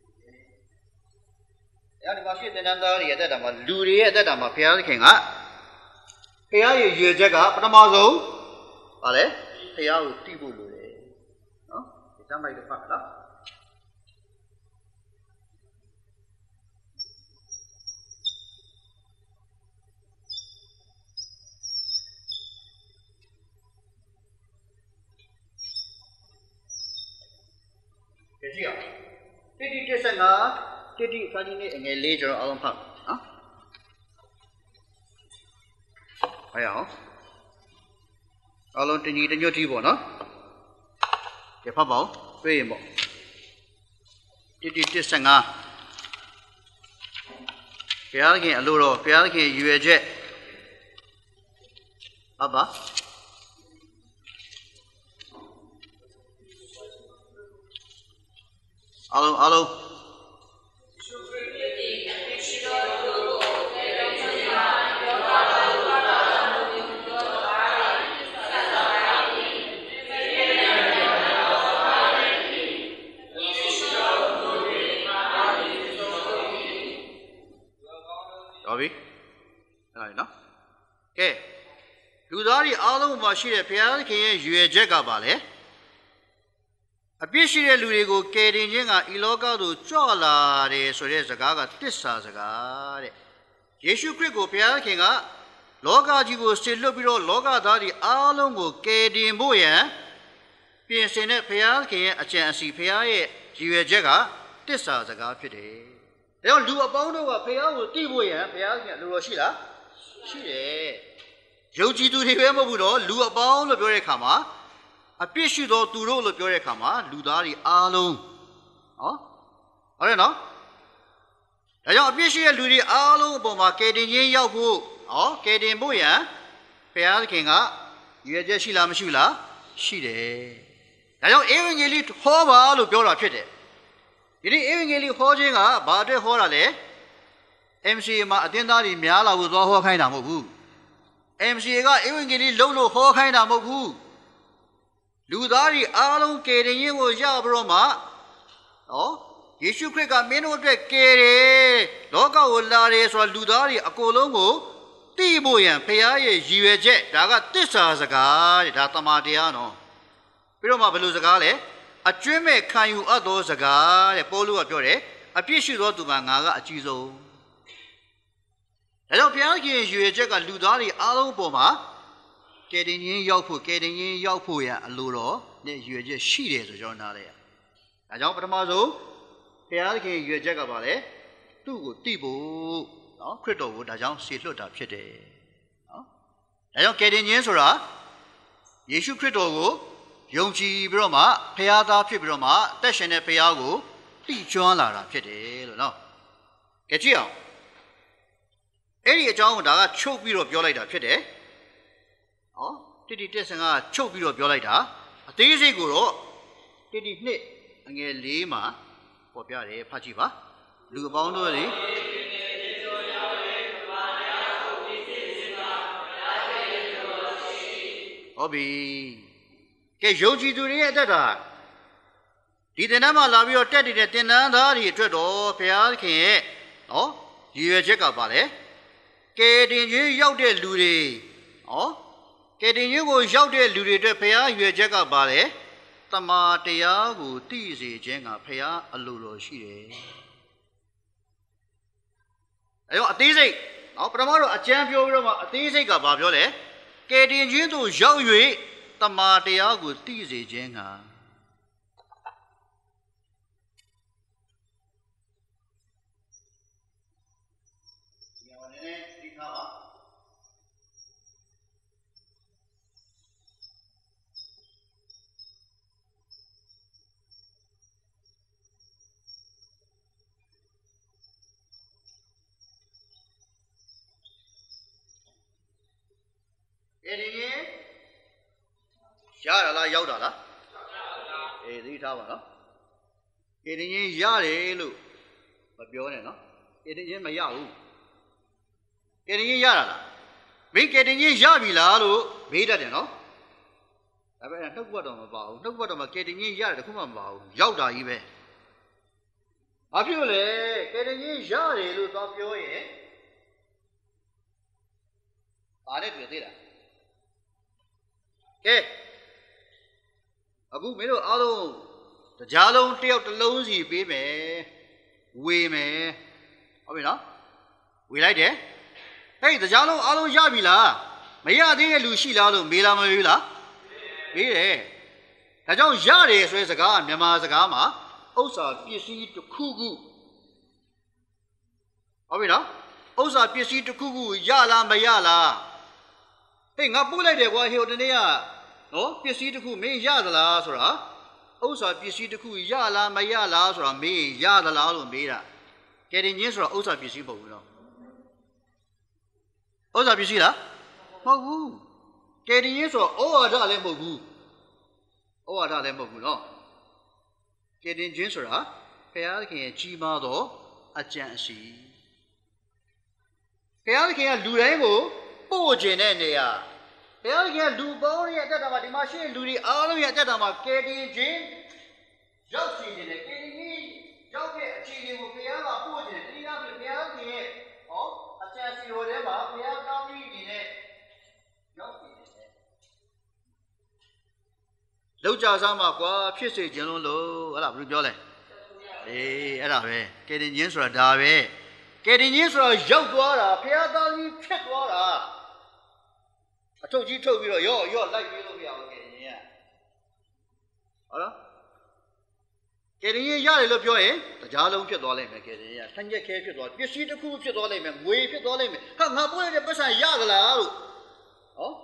Yadvashi than Yadama, Luria that I'm a Payao King, ah? Payao, you jack Pamazo, Ale, Payao Tibulu. Sampai depan lah. Jadi apa? Jadi dia sana, jadi kali ni enggak lejar alam pak, ah? Ayah, alam tinggi tinggi tiba, no? Dia apa bau? Pemo. Jadi dia sana. Biar ke aluro, biar ke U A J. Apa? Alo, alo. Abi, này nó, cái, lúc đó thì áo lông mà xí cái cái dưới chết cả bà lẽ, à biết xí cái lúc đấy cô cái đến những cái iloga đồ cho là để số đấy cái cái tết sa cái đấy, Giêsu Christ cô phía cái cái, loga chỉ cô xin lỗi bilo loga đó thì áo lông cô cái đến bôi á, biến thành cái phía cái à chẳng xí phía cái dưới chết cả tết sa cái cái đấy. Nếu lúa bao nhiêu cái phải ao tiêu bồi à, phải ao cái lúa xí là, xí đấy. Dầu chỉ tu thì phải mà bù đó, lúa bao nhiêu biểu khám à, à biết xí đó tu rồi biểu khám à, lúa đó thì alo, à, ở đây nó, bây giờ biết xí lúa thì alo, bao mà cái điện nhiên giao phụ, à, cái điện bồi à, phải ao cái ngã, giờ giờ xí làm xí là, xí đấy. bây giờ em nghe đi hoa bao lúa biểu là phải đấy. Jadi evangeli hoje nga baade hora le M C A ma atin da ri mya la bu twa ho khain da mo bu M C A ga evangeli lou lo ho khain da mo bu lu da ri a long ke tin yin ko ya bro ma no Yesu Christ ga min do atwet ke de loka ko la de so lu da ri a ko long ko ti mo yan phaya ye yi yue chet da ga tissa saka da tama taya no pi do ma belu saka le aကျွမ်းမဲ့ခံယူအပ်သောစကားတဲ့ပေါလုကပြောတယ်အပြစ်ရှိသောသူကငါကအကြီးဆုံးဒါကြောင့်ဘုရားခင်ရွေချက်ကလူသားတွေအားလုံးပေါ်မှာကယ်တင်ခြင်းရောက်ဖို့ကယ်တင်ခြင်းရောက်ဖို့ရအလိုတော်နဲ့ရွေချက်ရှိတယ်ဆိုကျွန်တော်နားလဲရဒါကြောင့်ပထမဆုံးဘုရားခင်ရွေချက်ကပါလေသူ့ကိုတိဖို့နော်ခရစ်တော်ကိုဒါကြောင့်ဆေလွတ်တာဖြစ်တယ်နော်ဒါကြောင့်ကယ်တင်ခြင်းဆိုတာယေရှုခရစ်တော်ကိုယုံကြည်ပြီးတော့မှဖခင်သားဖြစ်ပြီးတော့မှတက်ရှင်တဲ့ဖခင်ကိုတိကျွမ်းလာတာဖြစ်တယ်လို့နော်ကြည့်ကြည့်အောင်အဲ့ဒီအကြောင်းကိုဒါကချုပ်ပြီးတော့ပြောလိုက်တာဖြစ်တယ်ဟောတိတိတက်ဆန်ကချုပ်ပြီးတော့ပြောလိုက်တာအသေးစိတ်ကိုတော့တိတိနှစ်အငယ်လေးမှာပေါ်ပြတယ်ဖတ်ကြည့်ပါလူအပေါင်းတို့တွေဟုတ်ပြီကဲယုံကြည်သူတွေရဲ့အသက်တာဒီတင်တန်းမှာလာပြီးတော့တက်တည်တဲ့တင်တန်းသားတွေအတွက်တော့ဘုရားခင်ရဲ့နော်ရည်ရွယ်ချက်ကပါလေကဲတင်ကြီးရောက်တဲ့လူတွေနော်ကဲတင်ကြီးကိုရောက်တဲ့လူတွေအတွက်ဘုရားရည်ရွယ်ချက်ကပါလေတမာတရားကိုသိစေခြင်းကဘုရားအလိုတော်ရှိတယ်အဲတော့အသေးစိတ်နော်ပထမတော့အကျမ်းပြောပြီးတော့မှအသေးစိတ်ကဘာပြောလဲကဲတင်ကြီးတို့ရောက်၍တမာတရားကိုသိစေခြင်းကအဲ့ဒီရရလားရောက်တာလားအေးသိထားပါနော်ကေတင်ချင်းရတယ်လို့မပြောနဲ့နော်ကေတင်ချင်းမရဘူးကေတင်ချင်းရတာလားမင်းကေတင်ချင်းရပြီလားလို့မေးတတ်တယ်နော်ဒါပေမဲ့နှုတ်ဘတ်တော်မပါဘူးနှုတ်ဘတ်တော်မှာကေတင်ချင်းရတယ်တခုမှမပါဘူးရောက်တာကြီးပဲဘာဖြစ်လို့လဲကေတင်ချင်းရတယ်လို့သွားပြောရင်ဘာနဲ့တွေ့သေးလားကဲအခုမင်းတို့အားလုံးတရားလုံးတယောက်တစ်လုံးစီပေးမယ်ဝေမယ်ဟုတ်ပြီနော်ဝေလိုက်တယ်ဟေးတရားလုံးအားလုံးရပြီလားမရသေးတဲ့လူရှိလားလို့မေးလားမမေးလားမေးတယ်ဒါကြောင့်ရတယ်ဆိုတဲ့စကားကမြန်မာစကားမှာဥစ္စာပစ္စည်းတစ်ခုခုဟုတ်ပြီနော်ဥစ္စာပစ္စည်းတစ်ခုခုရလားမရလားဟေးငါပို့လိုက်တယ်ကွာဟိုတနေ့ကနော်ပစ္စည်းတစ်ခုမင်းရသလားဆိုတာဥစ္စာပစ္စည်းတစ်ခုရလားမရလားဆိုတာမင်းရသလားလို့မေးတာကဲတင်ချင်းဆိုတာဥစ္စာပစ္စည်းမဟုတ်ဘူးနော်ဥစ္စာပစ္စည်းလားမဟုတ်ဘူးကဲတင်ချင်းဆိုတော့ဩဝါဒလည်းမဟုတ်ဘူးဩဝါဒလည်းမဟုတ်ဘူးနော်ကဲတင်ချင်းဆိုတာဘုရားသခင်ရဲ့ကြီးမားသောအကြံအစီဘုရားသခင်ကလူတိုင်းကိုပို့ခြင်းတဲ့နေရာဘုရားသခင်ကလူပေါင်းရဲ့အသက်တာမှာဒီမှာရှိတဲ့လူတွေအားလုံးရဲ့အသက်တာမှာကဲတင်ခြင်းရောက်စီနေတယ်ကဲတင်ခြင်းရောက်တဲ့အခြေအနေကိုဘုရားကပို့ခြင်းတယ်ဒီကဘုရားသခင်ရဲ့ဟောအကြံစီတော်ထဲမှာဘုရားကောင်းကြီးနေနဲ့ရောက်စီနေတယ်လောက်ကြစားမှာကွာဖြစ်စေခြင်းလုံးလို့ဟဲ့လားဘယ်လိုပြောလဲအေးအဲ့ဒါပဲကဲတင်ခြင်းဆိုတာဒါပဲကဲတင်ခြင်းဆိုတာရောက်သွားတာဘုရားသားကြီးဖြစ်သွားတာအထုတ်ကြီးထုတ်ပြီးတော့ရော့ရော့လိုက်ပြီးလို့မရဘူးကဲတင်ခြင်းဟုတ်လားကဲတင်ခြင်းရတယ်လို့ပြောရင်တရားလုံးဖြစ်သွားလိမ့်မယ်ကဲတင်ခြင်းဆန်းချက်ခဲဖြစ်သွားပစ္စည်းတစ်ခုဖြစ်သွားလိမ့်မယ်ငွေဖြစ်သွားလိမ့်မယ်ဟာငါပို့ရတဲ့ပတ်စံရသလားလို့ဟော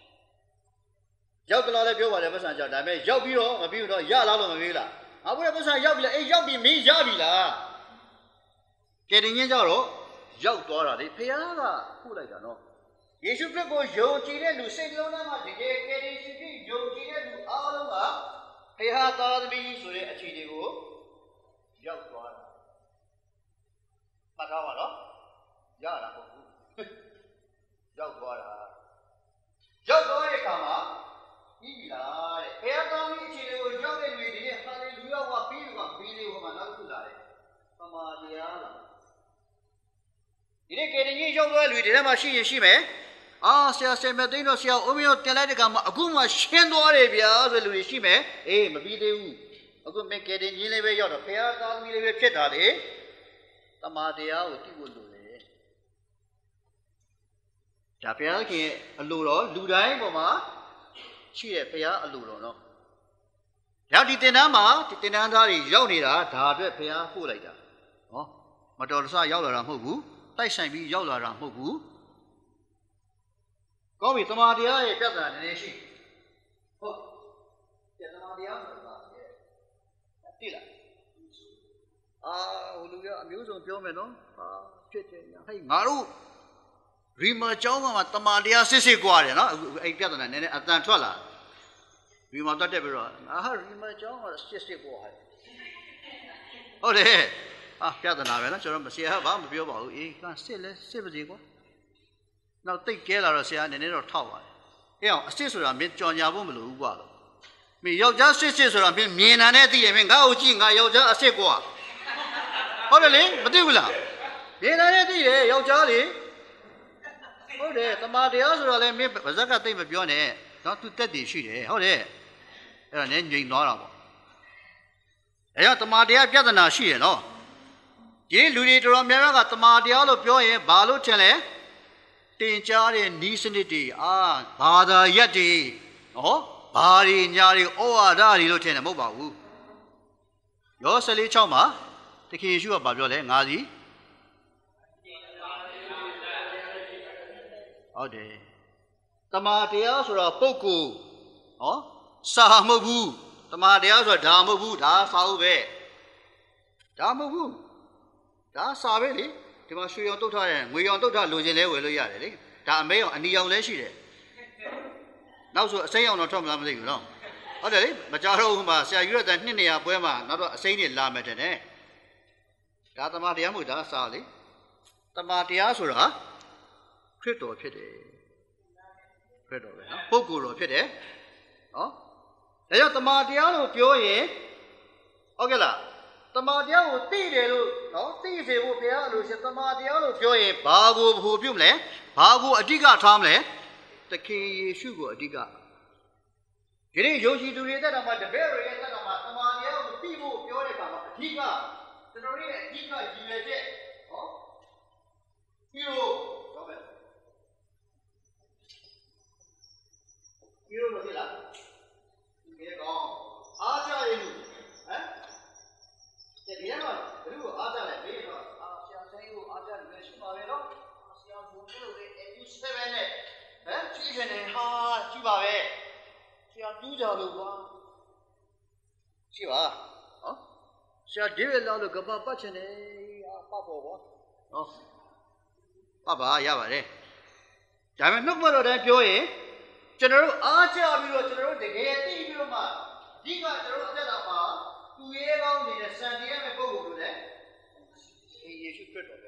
ရောက်သလားလည်းပြောပါတယ်ပတ်စံကြောက်ဒါပေမဲ့ရောက်ပြီးတော့မပြီးတော့ရလားလို့မမေးလားငါပို့ရတဲ့ပတ်စံရောက်ပြီလားအေးရောက်ပြီမင်းရပြီလားကဲတင်ခြင်းကြောက်တော့ရောက်သွားတာလေဖခင်ကပို့လိုက်တာနော်ယေရှုခရစ်ကိုယုံကြည်တဲ့လူစိတ်လုံးသားမှာတကယ်ကယ်တင်ရှင်ဖြစ်ယုံကြည်တဲ့လူအားလုံးကဖခင်သားသမီးဆိုတဲ့အခြေအနေကိုရောက်သွားတာမှတ်ထားပါနော်ရတာမဟုတ်ဘူးရောက်သွားတာရောက်သွားတဲ့အခါမှာပြီးပြီလားတဲ့ဖခင်သားသမီးအခြေအနေကိုရောက်တဲ့လူတွေဒီနေ့ဟာလေလူရောကပြီးပြီကပြီးလေးဟိုမှာနောက်ခုလာတယ်သမာတရားလားဒီနေ့ကယ်တင်ရှင်ရောက်သွားတဲ့လူတွေထဲမှာရှိရင်ရှိမယ်အာဆရာဆရာမသိတော့ဆရာအုံးမျိုးတင်လိုက်တဲ့ကမှာအခုမှရှင်းသွားတယ်ဗျာဆိုလူတွေရှိမယ်အေးမပြီးသေးဘူးအခုမကယ်တင်ရှင်လေးပဲရောက်တော့ဘုရားသားသမီးလေးပဲဖြစ်တာလေတမာတရားကိုသိဖို့လိုတယ်ဒါဘုရားခင်အလိုတော်လူတိုင်းပေါ်မှာရှိတဲ့ဘုရားအလိုတော်နော်ဒါဒီတင်တန်းမှာဒီတင်တန်းသားတွေရောက်နေတာဒါအတွက်ဘုရားပို့လိုက်တာဟောမတော်တဆရောက်လာတာမဟုတ်ဘူးတိုက်ဆိုင်ပြီးရောက်လာတာမဟုတ်ဘူးကောင်းပြီတမာတရားရဲ့ပြဿနာနည်းနည်းရှိဟုတ်ပြဿနာတရားဆိုတာတိလားအာဟိုလူကအမျိုးစုံပြောမယ်နော်ဟာဖြစ်တယ်ညာဟဲ့ငါတို့ရီမာကျောင်းမှာတမာတရားစစ်စစ်ကြွားတယ်နော်အဲ့ပြဿနာနည်းနည်းအတန်ထွက်လာရီမာတက်တက်ပြီးတော့အာရီမာကျောင်းမှာစစ်စစ်ကြွားတယ်ဟုတ်တယ်အာပြဿနာပဲနော်ကျွန်တော်မဆရာဘာမပြောပါဘူးအေးကစစ်လဲစစ်ပါစေကွာနောက်တိတ်ကဲလာတော့ဆရာနည်းနည်းတော့ထောက်ပါတယ်အေးအောင်အစစ်ဆိုတာမင်းကြော်ညာဖို့မလိုဘူးကွာမင်းယောက်ျားစစ်စစ်ဆိုတာမင်းမြင်တာနဲ့သိတယ်မင်းငါ့ကိုကြည့်ငါယောက်ျားအစစ်ကွာဟုတ်တယ်လေမသိဘူးလားမြင်တာနဲ့သိတယ်ယောက်ျားလေဟုတ်တယ်တမာတရားဆိုတာလည်းမင်းဗဇက်ကသိမပြောနဲ့တော့သူတက်တည်ရှိတယ်ဟုတ်တယ်အဲ့ဒါလည်းငြိမ်သွားတာပေါ့အဲ့တော့တမာတရားပြဿနာရှိရနော်ဒီလူတွေတော်တော်များများကတမာတရားလို့ပြောရင်ဘာလို့ထင်လဲတင်ကြားတဲ့နီးစနစ်တွေအာဘာသာရက်တွေနော်ဘာတွေညာတွေဩဝါဒတွေလို့ထင်တယ်မဟုတ်ပါဘူးယောဆလေး၆မှာတခင်ယေရှုကပြောလဲငါစီဟုတ်တယ်တမာတရားဆိုတာပုဂ္ဂိုလ်ဟောစာမဟုတ်ဘူးတမာတရားဆိုတာဒါမဟုတ်ဘူးဒါစာဟုတ်ပဲဒါမဟုတ်ဘူးဒါစာပဲလေဒီမှာရွှေရောင်တုတ်ထားတယ်ငွေရောင်တုတ်ထားလိုချင်လဲဝယ်လို့ရတယ်လေဒါအမဲရောင်အနီရောင်လည်းရှိတယ်နောက်ဆိုအစိမ်းရောင်တော့ထွက်မလားမသိဘူးနော်ဟဟုတ်တယ်လေမကြတော့ဘူးမှာဆရာယူရတဲ့နှစ်နေရာပွဲမှာနောက်တော့အစိမ့်နေလာမယ်တဲ့ဒါတမန်တရားမှုဒါစားလေတမန်တရားဆိုတာခရစ်တော်ဖြစ်တယ်ခရစ်တော်ပဲနော်ပုဂ္ဂိုလ်တော်ဖြစ်တယ်နော်ဒါကြောင့်တမန်တရားလို့ပြောရင်ဟုတ်ကဲ့လားတမန်တရားကိုသိတယ်လို့နော်သိစေဖို့ဘုရားအလိုရှင်တမန်တရားလို့ပြောရင်ဘာကိုဘ ਹੁ ပြုမလဲဘာကိုအဓိကထားမလဲသခင်ယေရှုကိုအဓိကဒီနေ့ယုံကြည်သူတွေတက်တော့မှတပည့်တွေရဲ့တက်တော့မှတမန်တရားကိုသိဖို့ပြောတဲ့အခါမှာအဓိကကျွန်တော်ရဲ့အဓိကရည်ရွယ်ချက်ဟောပြီးတော့ဟုတ်ပဲပြီးတော့လို့ဒီလားဒီကောင်အားကြရည်လို့ဟမ်ဒီနေ့တော့ဘယ်လိုအားကြလဲဘေးတော့အာဆရာဆိုင်ကိုအားကြတယ်ရှိပါပဲနော်ဆရာဘုံလို့လေအယူစပဲနဲ့ဟမ်ကြည့်နေတယ်ဟာကြည့်ပါပဲဆရာတူးကြလို့ကွာရှိပါဟောဆရာဒီရလောက်လို့ကပတ်ပတ်ချင်တယ်အာပတ်ပေါ်ပေါ့ဟောပတ်ပါရပါတယ်ဒါပေမဲ့နှုတ်မတော်တိုင်းပြောရင်ကျွန်တော်တို့အားကြပြီးတော့ကျွန်တော်တို့တကယ်သိပြီးတော့မှအဓိကကျွန်တော်တို့အသက်တာမှာသူရဲကောင်းနေတဲ့စံတရားမဲ့ပုဂ္ဂိုလ်လို့လေယေရှုခရစ်တော်ပဲ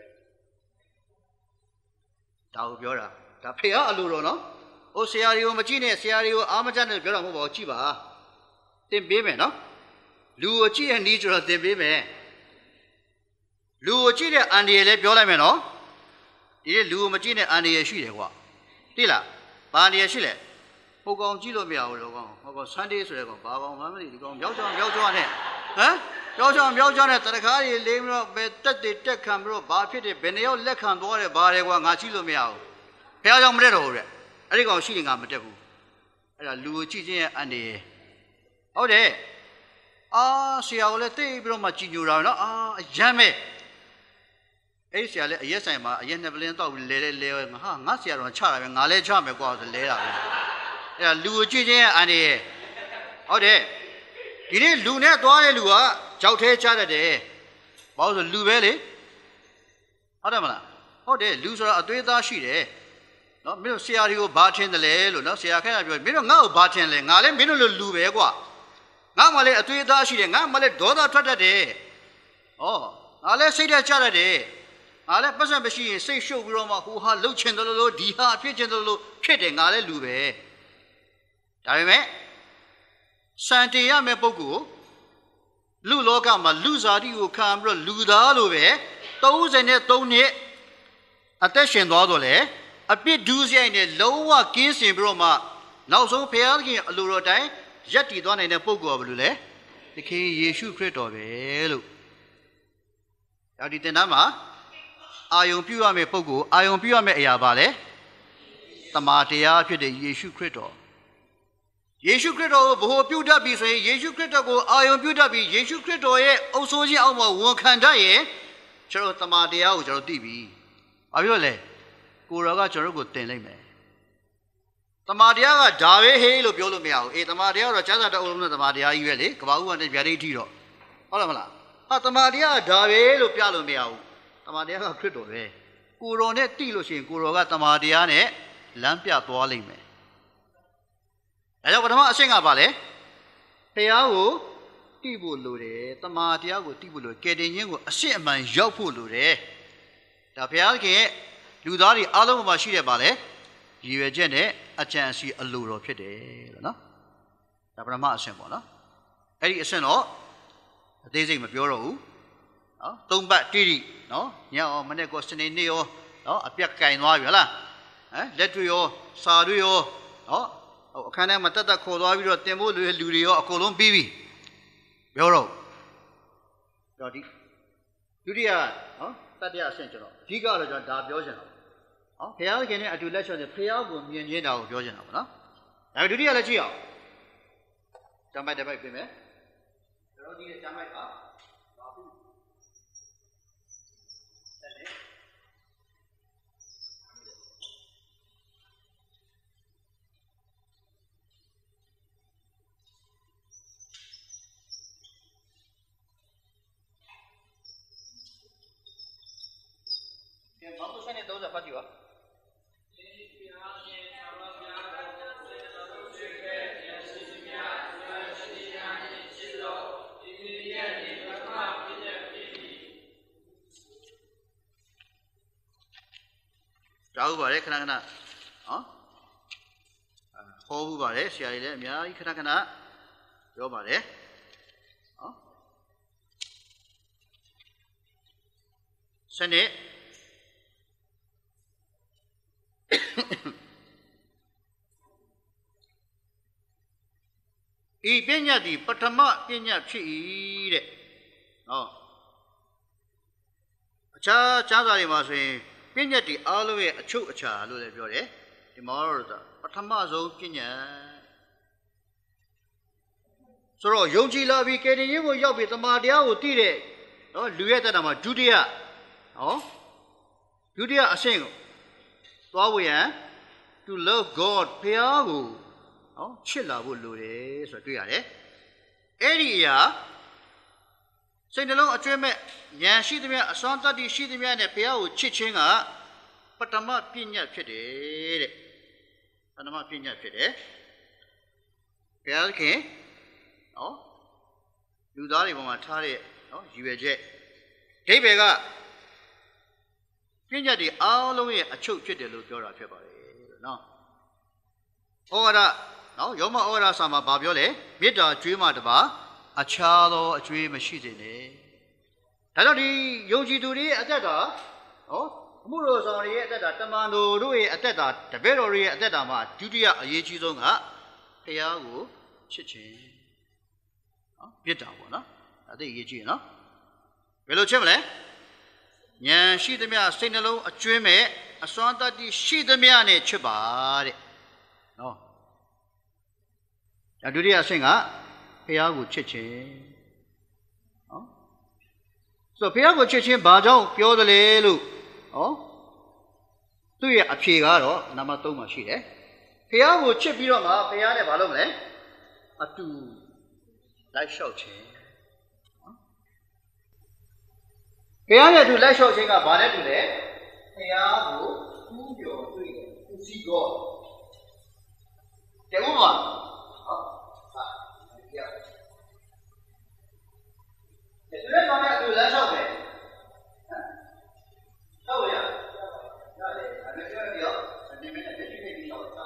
ဒါကိုပြောတာဒါဖေဟာအလိုတော်နော်ဟိုဆရာတွေကိုမကြည့်နဲ့ဆရာတွေကိုအားမကြနဲ့ပြောတာမဟုတ်ပါဘူးကြည့်ပါသင်ပေးမယ်နော်လူကိုကြည့်ရဲ့နီးကျတော့သင်ပေးမယ်လူကိုကြည့်တဲ့အန်ဒီရယ်လည်းပြောလိုက်မယ်နော်ဒီလူကိုမကြည့်တဲ့အန်ဒီရယ်ရှိတယ်ကွာသိလားဘာအန်ဒီရယ်ရှိလဲဟိုကောင်ကြည့်လို့မရဘူးလို့ကောင်ဟိုကောင်ဆန်ဒေးဆိုတဲ့ကောင်ဘာကောင်မှမသိဒီကောင်မြောက်ကြောင်မြောက်ကြောင်နဲ့ဟမ်မြောက်ကြောင်မြောက်ကြောင်နဲ့တရခါကြီးလေးပြီးတော့ဘယ်တက်တက်တက်ခံပြီးတော့ဘာဖြစ်တယ်ဘယ်နှယောက်လက်ခံသွားတယ်ဘာတယ်ကွာငါကြည့်လို့မရဘူးဖះကြောင့်မတက်တော့ဘူးတဲ့အဲ့ဒီကောင်ရှိရင်ငါမတက်ဘူးအဲ့ဒါလူကိုကြည့်ခြင်းရဲ့အန်ဒီရယ်ဟုတ်တယ်အာဆရာကလည်းတိတ်ပြီးတော့မှကြည်ညိုတာနော်အာအယမ်းပဲအဲ့ဆရာလည်းအရက်ဆိုင်မှာအရက်နှစ်ပလင်းတောက်ပြီးလဲလဲလဲငါဟာငါဆရာတော်ချတာပဲငါလည်းချမယ်ကွာဆိုလဲတာပဲအဲ့ဒါလူကိုကြည့်ခြင်းရဲ့အန်ဒီရယ်ဟုတ်တယ်ဒီနေ့လူနဲ့သွားတဲ့လူကကြောက်သေးချတတ်တယ်ဘာလို့ဆိုလူပဲလေဟုတ်တယ်မလားဟုတ်တယ်လူဆိုတာအသွေးသားရှိတယ်နော်မင်းတို့ဆရာတွေကိုဘာထင်တယ်လဲလို့နော်ဆရာခိုင်းတာပြောမင်းတို့ငါ့ကိုဘာထင်လဲငါလည်းမင်းတို့လိုလူပဲကွာငါမှလည်းအသွေးသားရှိတယ်ငါမှလည်းဒေါသထွက်တတ်တယ်ဩငါလည်းစိတ်ဓာတ်ကျတတ်တယ်ငါလည်းပတ်စံမရှိရင်စိတ်ရှုပ်ပြီးတော့မှဟိုဟာလှုပ်ချင်တယ်လို့ဒီဟာဖြစ်ချင်တယ်လို့ဖြစ်တယ်ငါလည်းလူပဲဒါပေမဲ့စံတင်ရမယ့်ပုဂ္ဂိုလ်လူလောကမှာလူစားတိကိုခံပြီးတော့လူသားလိုပဲသုံးနဲ့နှစ်အသက်ရှင်သွားတော့လေအပြစ်ဒုစရိုက်နဲ့လုံးဝကင်းစင်ပြီးတော့မှနောက်ဆုံးဘုရားသခင်အလိုတော်တိုင်းရက်တည်သွားနိုင်တဲ့ပုဂ္ဂိုလ်ကဘယ်လိုလဲသခင်ယေရှုခရစ်တော်ပဲလို့ဒါဒီတင်သားမှာအာယုံပြုရမယ့်ပုဂ္ဂိုလ်အာယုံပြုရမယ့်အရာပါလေတမာတရားဖြစ်တဲ့ယေရှုခရစ်တော်ယေရှုခရစ်တော်ကိုဘ ਹੁ ပြုတတ်ပြီဆိုရင်ယေရှုခရစ်တော်ကိုအာယုံပြုတတ်ပြီယေရှုခရစ်တော်ရဲ့အုပ်စိုးခြင်းအောက်မှာဝန်ခံတတ်ရင်ကျွန်တော်တမာတရားကိုကျွန်တော်သိပြီဘာပြောလဲကိုရောကကျွန်တော်ကိုတင်လိုက်မယ်တမာတရားကဒါပဲဟေးလို့ပြောလို့မရဘူးအေးတမာတရားတော့ကျမ်းစာတအုပ်လုံးနဲ့တမာတရားကြီးပဲလေကဘာဦးကနဲ့ဗျာဒိဋ္ဌိတော့ဟုတ်လားမလားဟာတမာတရားကဒါပဲလို့ပြလို့မရဘူးတမာတရားကခရစ်တော်ပဲကိုရောနဲ့တိလို့ရှိရင်ကိုရောကတမာတရားနဲ့လမ်းပြသွားလိမ့်မယ်အဲကြောင့်ပထမအဆင့်ကပါလေတရားကိုတိဖို့လိုတယ်တမာတရားကိုတိဖို့လိုကယ်တင်ခြင်းကိုအစစ်အမှန်ရောက်ဖို့လိုတယ်ဒါဘုရားခင်လူသားတွေအားလုံးမှာရှိတယ်ပါလေရည်ရွယ်ချက်နဲ့အကြံအစီအလိုတော်ဖြစ်တယ်လို့နော်ဒါပထမအဆင့်ပေါ့နော်အဲ့ဒီအဆင့်တော့အသေးစိတ်မပြောတော့ဘူးနော်သုံးပတ်တိတိနော်ညောမနေ့ကစနေနေ့ရောနော်အပြက်ကင်သွားပြီဟုတ်လားဟမ်လက်တွေရောစာတွေရောနော်အခန်းထဲမှာတက်တက်ခေါ်သွားပြီးတော့တင်ဖို့လူတွေရောအကုန်လုံးပြီးပြီပြောတော့တော့ဒီဒုတိယနော်တတိယအဆင့်ကျွန်တော်အဓိကတော့ကျွန်တော်ဒါပြောချင်တာဟောဘုရားခင်နဲ့အတူလက်ချော့နေဘုရားကိုမြင်ချင်းတာကိုပြောချင်တာပေါ့နော်ဒါဒုတိယလည်းကြည့်အောင်ကျမ်းပိုက်တစ်ပိုက်ပြင်မယ်ကျွန်တော်ဒီကျမ်းပိုက်ကဘာဘူးဆက်လေဘာလို့ဆက်နေတော့ဖတ်ကြည့်ပါ Tao bảo đấy khả năng nào, hô bảo đấy, xài đấy, mía khả năng nào, rồi bảo đấy, xem đi, ý bên nhà thì bắt thăm á, bên nhà chỉ đấy, cha cha ra đi mà xem. Bên nhà thì alo về chụp cha luôn đấy biểu đấy, thì mà rồi đó, bắt thăm mà rồi cái nhà, rồi dùng chỉ là vì cái này như vậy, bây giờ mà đeo cái đấy, đó lười ta làm mà Judea, oh, Judea sinh, tôi vậy à, to love God, phải không, oh, chỉ là vô lười đấy, sao tôi vậy, area, sinh ra ở chỗ mẹ, nhà sĩ thì mẹ, sáng ta đi sĩ thì mẹ này phải không, chỉ chính à, bắt thăm mà pin nhạt phải đấy, bắt thăm mà pin nhạt phải đấy, phải không cái, oh. Dù đó thì bọn mà thà đi, dù về chứ, thế bây giờ, bây giờ thì áo lông ấy, chụp chết được lúc đó phải bảo đấy, nó, ở đó, nó, nếu mà ở đó sao mà bảo biểu đấy, biết là chuyện mà đó bà, à cha đó, chuyện mà xí thế này, tại đó thì dùng gì tôi đi, ở đây đó, mua đồ sao đi, ở đây đó, tầm ăn đồ rồi, ở đây đó, đặc biệt rồi, ở đây đó mà, chú đi à, gì chỉ dùng à, phải à, u, chết chết. Biết đâu nó, ở đây cái gì nó, vậy lúc trước mà nhà sĩ tử mẹ sinh ra lâu, chuyện mẹ, sáng ta đi sĩ tử mẹ này chụp bà đấy, nó, à đôi đi sinh à, phải à chết chết, nó, so phải à chết chết bà cháu, biểu được lẽ luôn, nó, tôi à phi cái đó, nằm ở đâu mà sĩ đấy, phải à chết bị rồi mà, phải à này bảo luôn đấy, à tu来烧钱，别人家就来烧钱啊，把那就来，别人我目标对的，不是个，对不嘛？好，啊，这样，这这方面就来烧呗，烧不呀？那得，俺们这个表，俺这边的别去给你烧烧，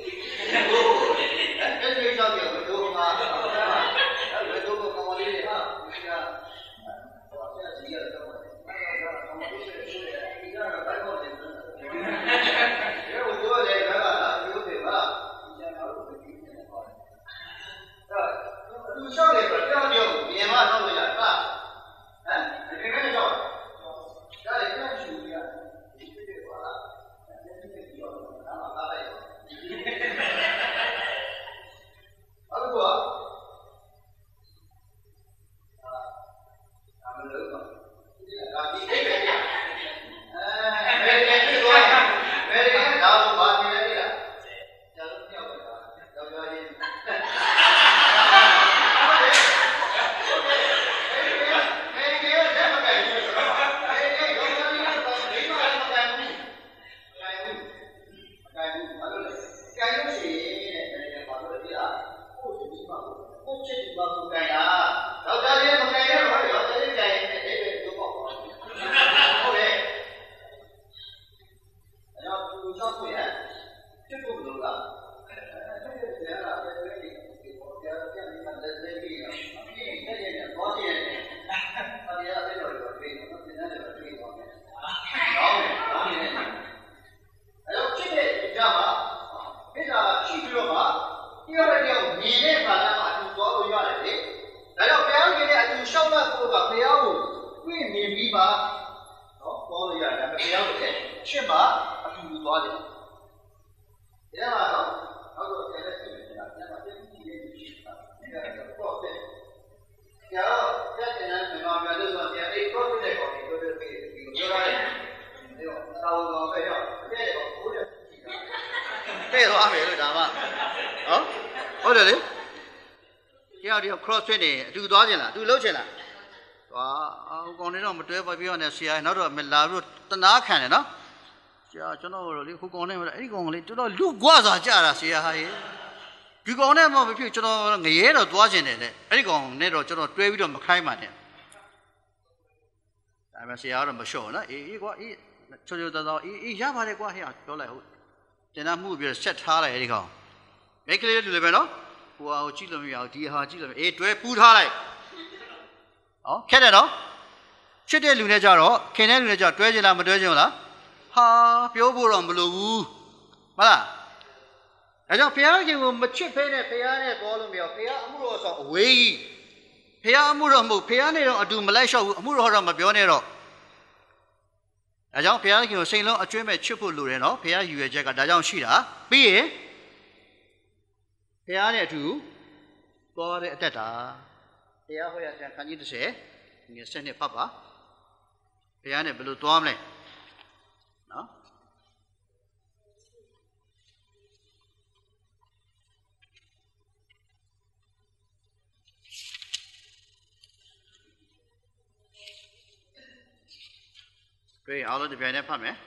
哎，别去烧表，我都嘛。cross နေအတူသွားခြင်းလားအတူလှုပ်ခြင်းလားသွားအကောင်တွေတော့မတွဲပါပြောနေဆရာနောက်တော့မလာပြီးတနာခံတယ်နော်ဆရာကျွန်တော်တို့လေခုကောင်နဲ့အဲ့ဒီကောင်ကလေတော်တော်လူကွာစာကြတာဆရာဟာရေဒီကောင်နဲ့မှမဖြစ်ကျွန်တော်ငရဲတော့သွားခြင်းတယ်တဲ့အဲ့ဒီကောင်နဲ့တော့ကျွန်တော်တွဲပြီးတော့မခိုင်းပါနဲ့ဒါပေမဲ့ဆရာကတော့မလျှော့နော်အေးအေးကွာအေးချိုချိုတော်တော်အေးအေးရပါတယ်ကွာဟဲ့ပြောလိုက်ဟုတ်တင်တာမှုပြီးတော့ဆက်ထားလိုက်ဒီကောင်မိတ်ကလေးတို့လည်းပဲနော်ဟိုဟာကိုကြည့်လို့မရဘူးဒီဟာကြည့်လို့အေးတွဲပူးထားလိုက်ဟောခက်တယ်နော်ချစ်တဲ့လူနဲ့ကြတော့ခင်တဲ့လူနဲ့ကြတွဲချင်လားမတွဲချင်ဘူးလားဟာပြောဖို့တော့မလိုဘူးမလားဒါကြောင့်ဘုရားရှင်ကိုမချစ်ဖဲနဲ့ဘုရားနဲ့ပေါ်လို့မရဘုရားအမှုတော်ဆောင်အဝေးကြီးဘုရားအမှုတော်မဟုတ်ဘုရားနဲ့တော့အတူမလိုက်လျှောက်ဘူးအမှုတော်တော့မပြောနဲ့တော့ဒါကြောင့်ဘုရားရှင်ကိုစိတ်လုံးအကျွမ်းမဲ့ချစ်ဖို့လိုတယ်နော်ဘုရားယူရချက်ကဒါကြောင့်ရှိတာပြီးရင်ဘုရားနဲ့အတူသွားတဲ့အသက်တာတရားဟောရတဲ့ခန်းကြီးတစ်ဆယ်ငယ်ဆက်နှစ်ဖတ်ပါဘုရားနဲ့ဘယ်လိုသွားမလဲနော်တွေ့အောင်လို့ဒီပြန်နဲ့ဖတ်မယ်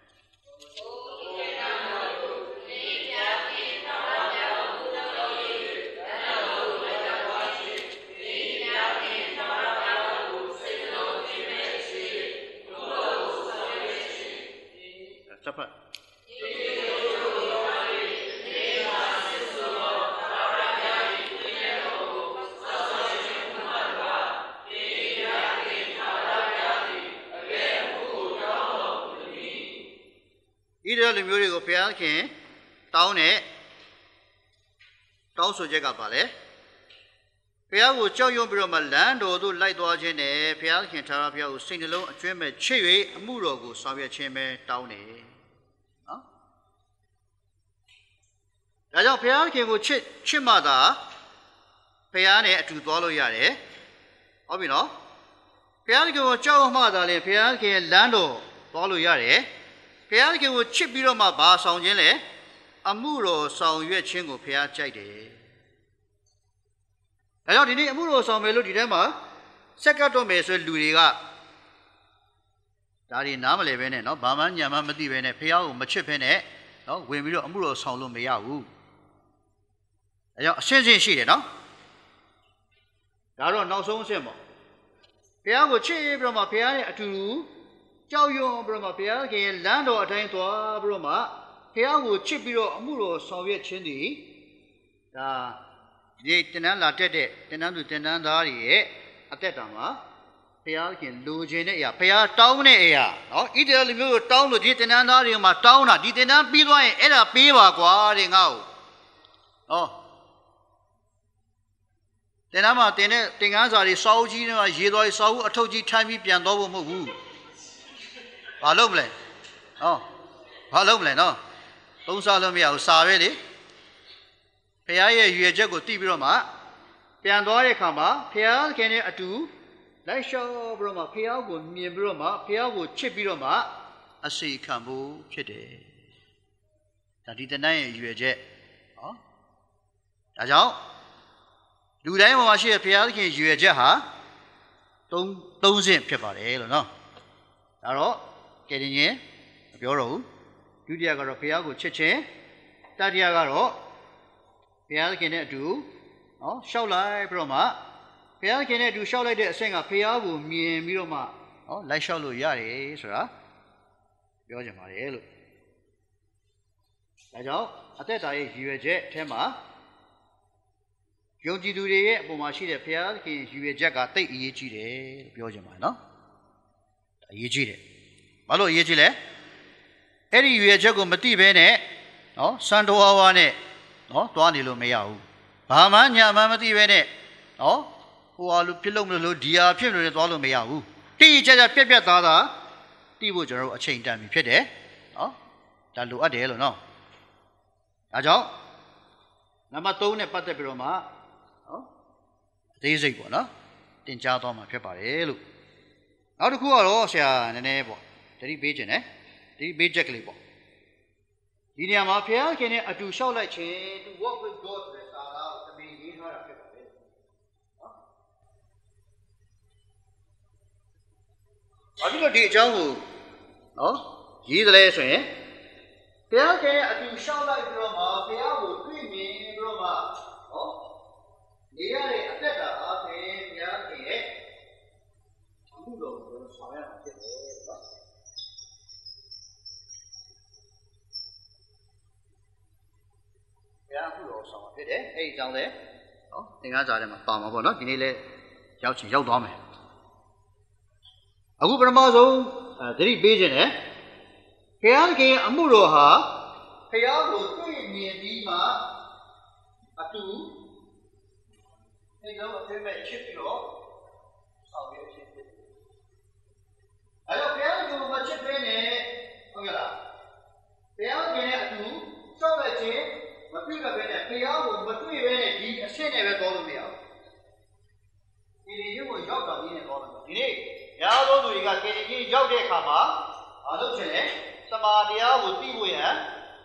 Cepat. Ida lebih dari kopiah ke tahun ni tahun saja kapal le. Piah ku jauh yang beramalan doa lai doa je ne piah ke cara piah ku sini lo cuci me cewek murah ku sampai cuci me tahun ni. ဒါကြောင့်ဘုရားခင်ကိုချစ်ချစ်မှသာဘုရားနဲ့အတူသွားလို့ရတယ်။ဟုတ်ပြီနော်။ဘုရားခင်ကိုကြောက်မှသာလေဘုရားခင်ရဲ့လမ်းတော်သွားလို့ရတယ်။ဘုရားခင်ကိုချစ်ပြီးတော့မှဘာဆောင်ခြင်းလဲအမှုတော်ဆောင်ရွက်ခြင်းကိုဘုရားကြိုက်တယ်။ဒါကြောင့်ဒီနေ့အမှုတော်ဆောင်မယ်လို့ဒီထဲမှာစက္ကတ်တော့မယ်ဆိုလူတွေကဒါတွေနားမလည်ပဲနဲ့နော်ဘာမှညာမှမသိပဲနဲ့ဘုရားကိုမချစ်ဘဲနဲ့နော်ဝင်ပြီးတော့အမှုတော်ဆောင်လို့မရဘူး။အဲကြောင့်အရှင်းရှင်းရှိတယ်နော်ဒါတော့နောက်ဆုံးအဆင့်ပေါ့ဘုရားကိုချစ်ပြီးတော့မှဘုရားနဲ့အတူတူကြောက်ရွံ့ပြီးတော့မှဘုရားခင်လမ်းတော်အတိုင်းသွားပြီးတော့မှဘုရားကိုချစ်ပြီးတော့အမှုတော်ဆောင်ရွက်ခြင်းဒီဒါဒီတင်နန်းလာတက်တဲ့တင်နန်းသူတင်နန်းသားတွေရဲ့အသက်တာမှာဘုရားခင်လိုချင်တဲ့အရာဘုရားတောင်းတဲ့အရာနော်ဣတရီမျိုးကိုတောင်းလို့ဒီတင်နန်းသားတွေမှာတောင်းတာဒီတင်နန်းပြီးသွားရင်အဲ့ဒါပေးပါကွာတဲ့ငါ့ကိုဟောတင်နန်းမှာတင်တဲ့တင်ကန်းစာတွေစောအုပ်ကြီးတွေမှာရေးသွားပြီးစောအုပ်အထုပ်ကြီးထိုင်းပြီးပြန်တော့ဖို့မဟုတ်ဘူးဘာလုပ်မလဲဟောဘာလုပ်မလဲနော်သုံးစားလို့မရဘူးစာပဲလေဘုရားရဲ့ရွေချက်ကိုသိပြီးတော့မှပြန်သွားတဲ့အခါမှာဘုရားခင်နဲ့အတူလိုက်လျှောက်ပြီးတော့မှဘုရားကိုမြင်ပြီးတော့မှဘုရားကိုချစ်ပြီးတော့မှအစီခံဖို့ဖြစ်တယ်ဒါဒီတနန်းရဲ့ရွေချက်ဟောဒါကြောင့်လူတိုင်းမှာရှိတဲ့ဘုရားခင်ရွေချက်ဟာသုံးသုံးဆင့်ဖြစ်ပါတယ်လို့နော်ဒါတော့ကဲတင်ချင်းမပြောတော့ဘူးဒုတိယကတော့ဘုရားကိုချစ်ခြင်းတတိယကတော့ဘုရားခင်နဲ့အတူနော်ရှောက်လိုက်ပြီးတော့မှဘုရားခင်နဲ့အတူရှောက်လိုက်တဲ့အဆင့်ကဘုရားကိုမြင်ပြီးတော့မှနော်လိုက်ရှောက်လို့ရတယ်ဆိုတာပြောချင်ပါတယ်လို့ဒါကြောင့်အသက်တာရဲ့ရည်ရွယ်ချက်အထက်မှာယုံကြည်သူတွေရဲ့အပေါ်မှာရှိတဲ့ဘုရားခင်ရည်ရွယ်ချက်ကတိတ်အရေးကြီးတယ်လို့ပြောချင်ပါတယ်နော်အရေးကြီးတယ်ဘာလို့အရေးကြီးလဲအဲ့ဒီရွေချက်ကိုမတိဘဲနဲ့နော်စံတော်ဝါနဲ့နော်သွားနေလို့မရဘူးဘာမှညာမှမသိဘဲနဲ့နော်ဟိုဟာလူပြစ်လို့မလို့ဒီဟာဖြစ်လို့သွားလို့မရဘူးတိကျကျပြက်ပြက်သားသားတိဖို့ကျွန်တော်တို့အချိန်တန်ပြီဖြစ်တယ်နော်ဒါလိုအပ်တယ်လို့နော်ဒါကြောင့်နံပါတ်သုံးနဲ့ပတ်သက်ပြီးတော့မှနော်အသေးစိတ်ပေါ့နော်တင်ကြားသွားမှာဖြစ်ပါတယ်လို့နောက်တစ်ခုကတော့ဆရာနည်းနည်းပေါ့တတိပေးခြင်းနဲ့ဒီဘေးချက်ကလေးပေါ့ဒီနေရာမှာဘုရားခင်နဲ့အတူလျှောက်လိုက်ခြင်း to walk with God ဆိုတဲ့စာသားကိုသမီးရေးထားတာဖြစ်ပါတယ်နော်ဘာဖြစ်လို့ဒီအကြောင်းကိုနော်ရေးတယ်လဲဆိုရင်ဘုရားခင်နဲ့အတူလျှောက်လိုက်ပြီးတော့မှဘုရားကိုတွေ့မြင်ပြီးတော့မှနော်နေရတဲ့အသက်တာအပြင်ဘုရားခင်ရဲ့အမှုတော်ကိုဆောင်ရမှာဖြစ်တယ်နော်ဖြစ်တယ်အဲ့ဒီအကြောင်းလဲနော်သင်္ကန်းစာထဲမှာပါမှာပေါ့နော်ဒီနေ့လဲရောက်ချင်ရောက်သွားမယ်အခုပထမဆုံးသတိပေးခြင်းနဲ့ဘုရားသခင်အမှုတော်ဟာဘုရားကိုတွေ့မြင်ပြီးမှအတူဒီလိုအဖြစ်မဲ့ချစ်ပြီးတော့ဆောင်ရွက်ခြင်းဖြစ်တယ်အဲ့တော့ဘုရားကိုမချစ်ဘဲနဲ့ဟုတ်ကဲ့လားဘုရားသခင်နဲ့အတူစောင့်လိုက်ခြင်းမပြုတ်ဘဲနဲ့ဘုရားကိုမတွေ့ဘဲနဲ့ဒီအရှင်းနဲ့ပဲတော်လို့မရဘူးဒီလိုမျိုးကိုရောက်တော့ပြီးနေတော်လို့ဒီနေ့ညာသောသူတွေကကေကြီးရောက်တဲ့အခါမှာမလုပ်ချင်လဲသမာတရားကိုသိဖို့ရန်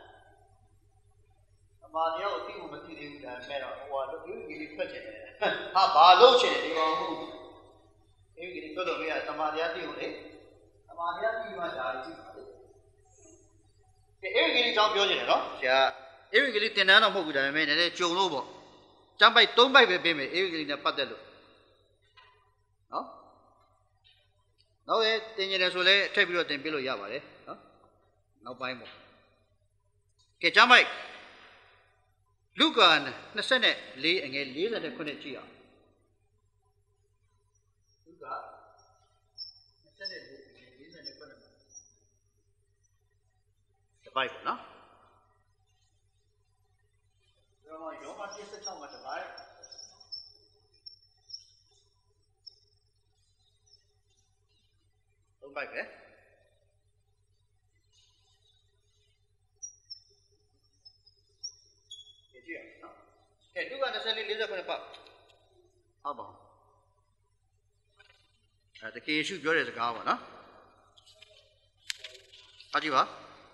သမာတရားကိုသိဖို့မသိသေးဘူးဒါမဲ့တော့ဟိုဟာတို့ဒီကြီးဖတ်ချင်တယ်ဟာဘာလုပ်ချင်တယ်ဒီကောင်ဟုတ်ဒီကြီးဖတ်တော့မရသမာတရားသိဖို့လေသမာတရားသိမှဒါကြီးသိပါလေအဲ့ဒီကြီးကြောင်းပြောချင်တယ်နော်ဆရာအဲ့ဒီကြီးတင်တန်းတော့မဟုတ်ဘူးဒါပေမဲ့နည်းနည်းကြုံလို့ပေါ့တမ်းပိုက်သုံးပိုက်ပဲပြင်မယ်အဲ့ဒီကြီးနဲ့ပတ်သက်လို့နော်နောက်ရဲ့တင်ကျင်တယ်ဆိုလဲထည့်ပြီးတော့တင်ပြလို့ရပါတယ်နော်နောက်ပိုင်းပေါ့ကဲကျမ်းပိုက်လူကာနှစ်ဆယ်လေးအငယ်လေးဆယ်ခုနှစ်ကြည့်အောင်လူကာနှစ်ဆယ်လေးအငယ်လေးဆယ်ခုနှစ်တပိုက်ပေါ့နော်ရောမယောမတစ်ဆက်ချောင်းမှာတပိုက်သုံးပိုက်ပဲကြည့်ရအောင်နော်အဲလူကနှစ်ဆယ်လေးလေးဆယ်ခုနှစ်ပတ်ဟုတ်ပါအဲတကယ်ရှုပြောတဲ့စကားပါနော်အားကြည့်ပါ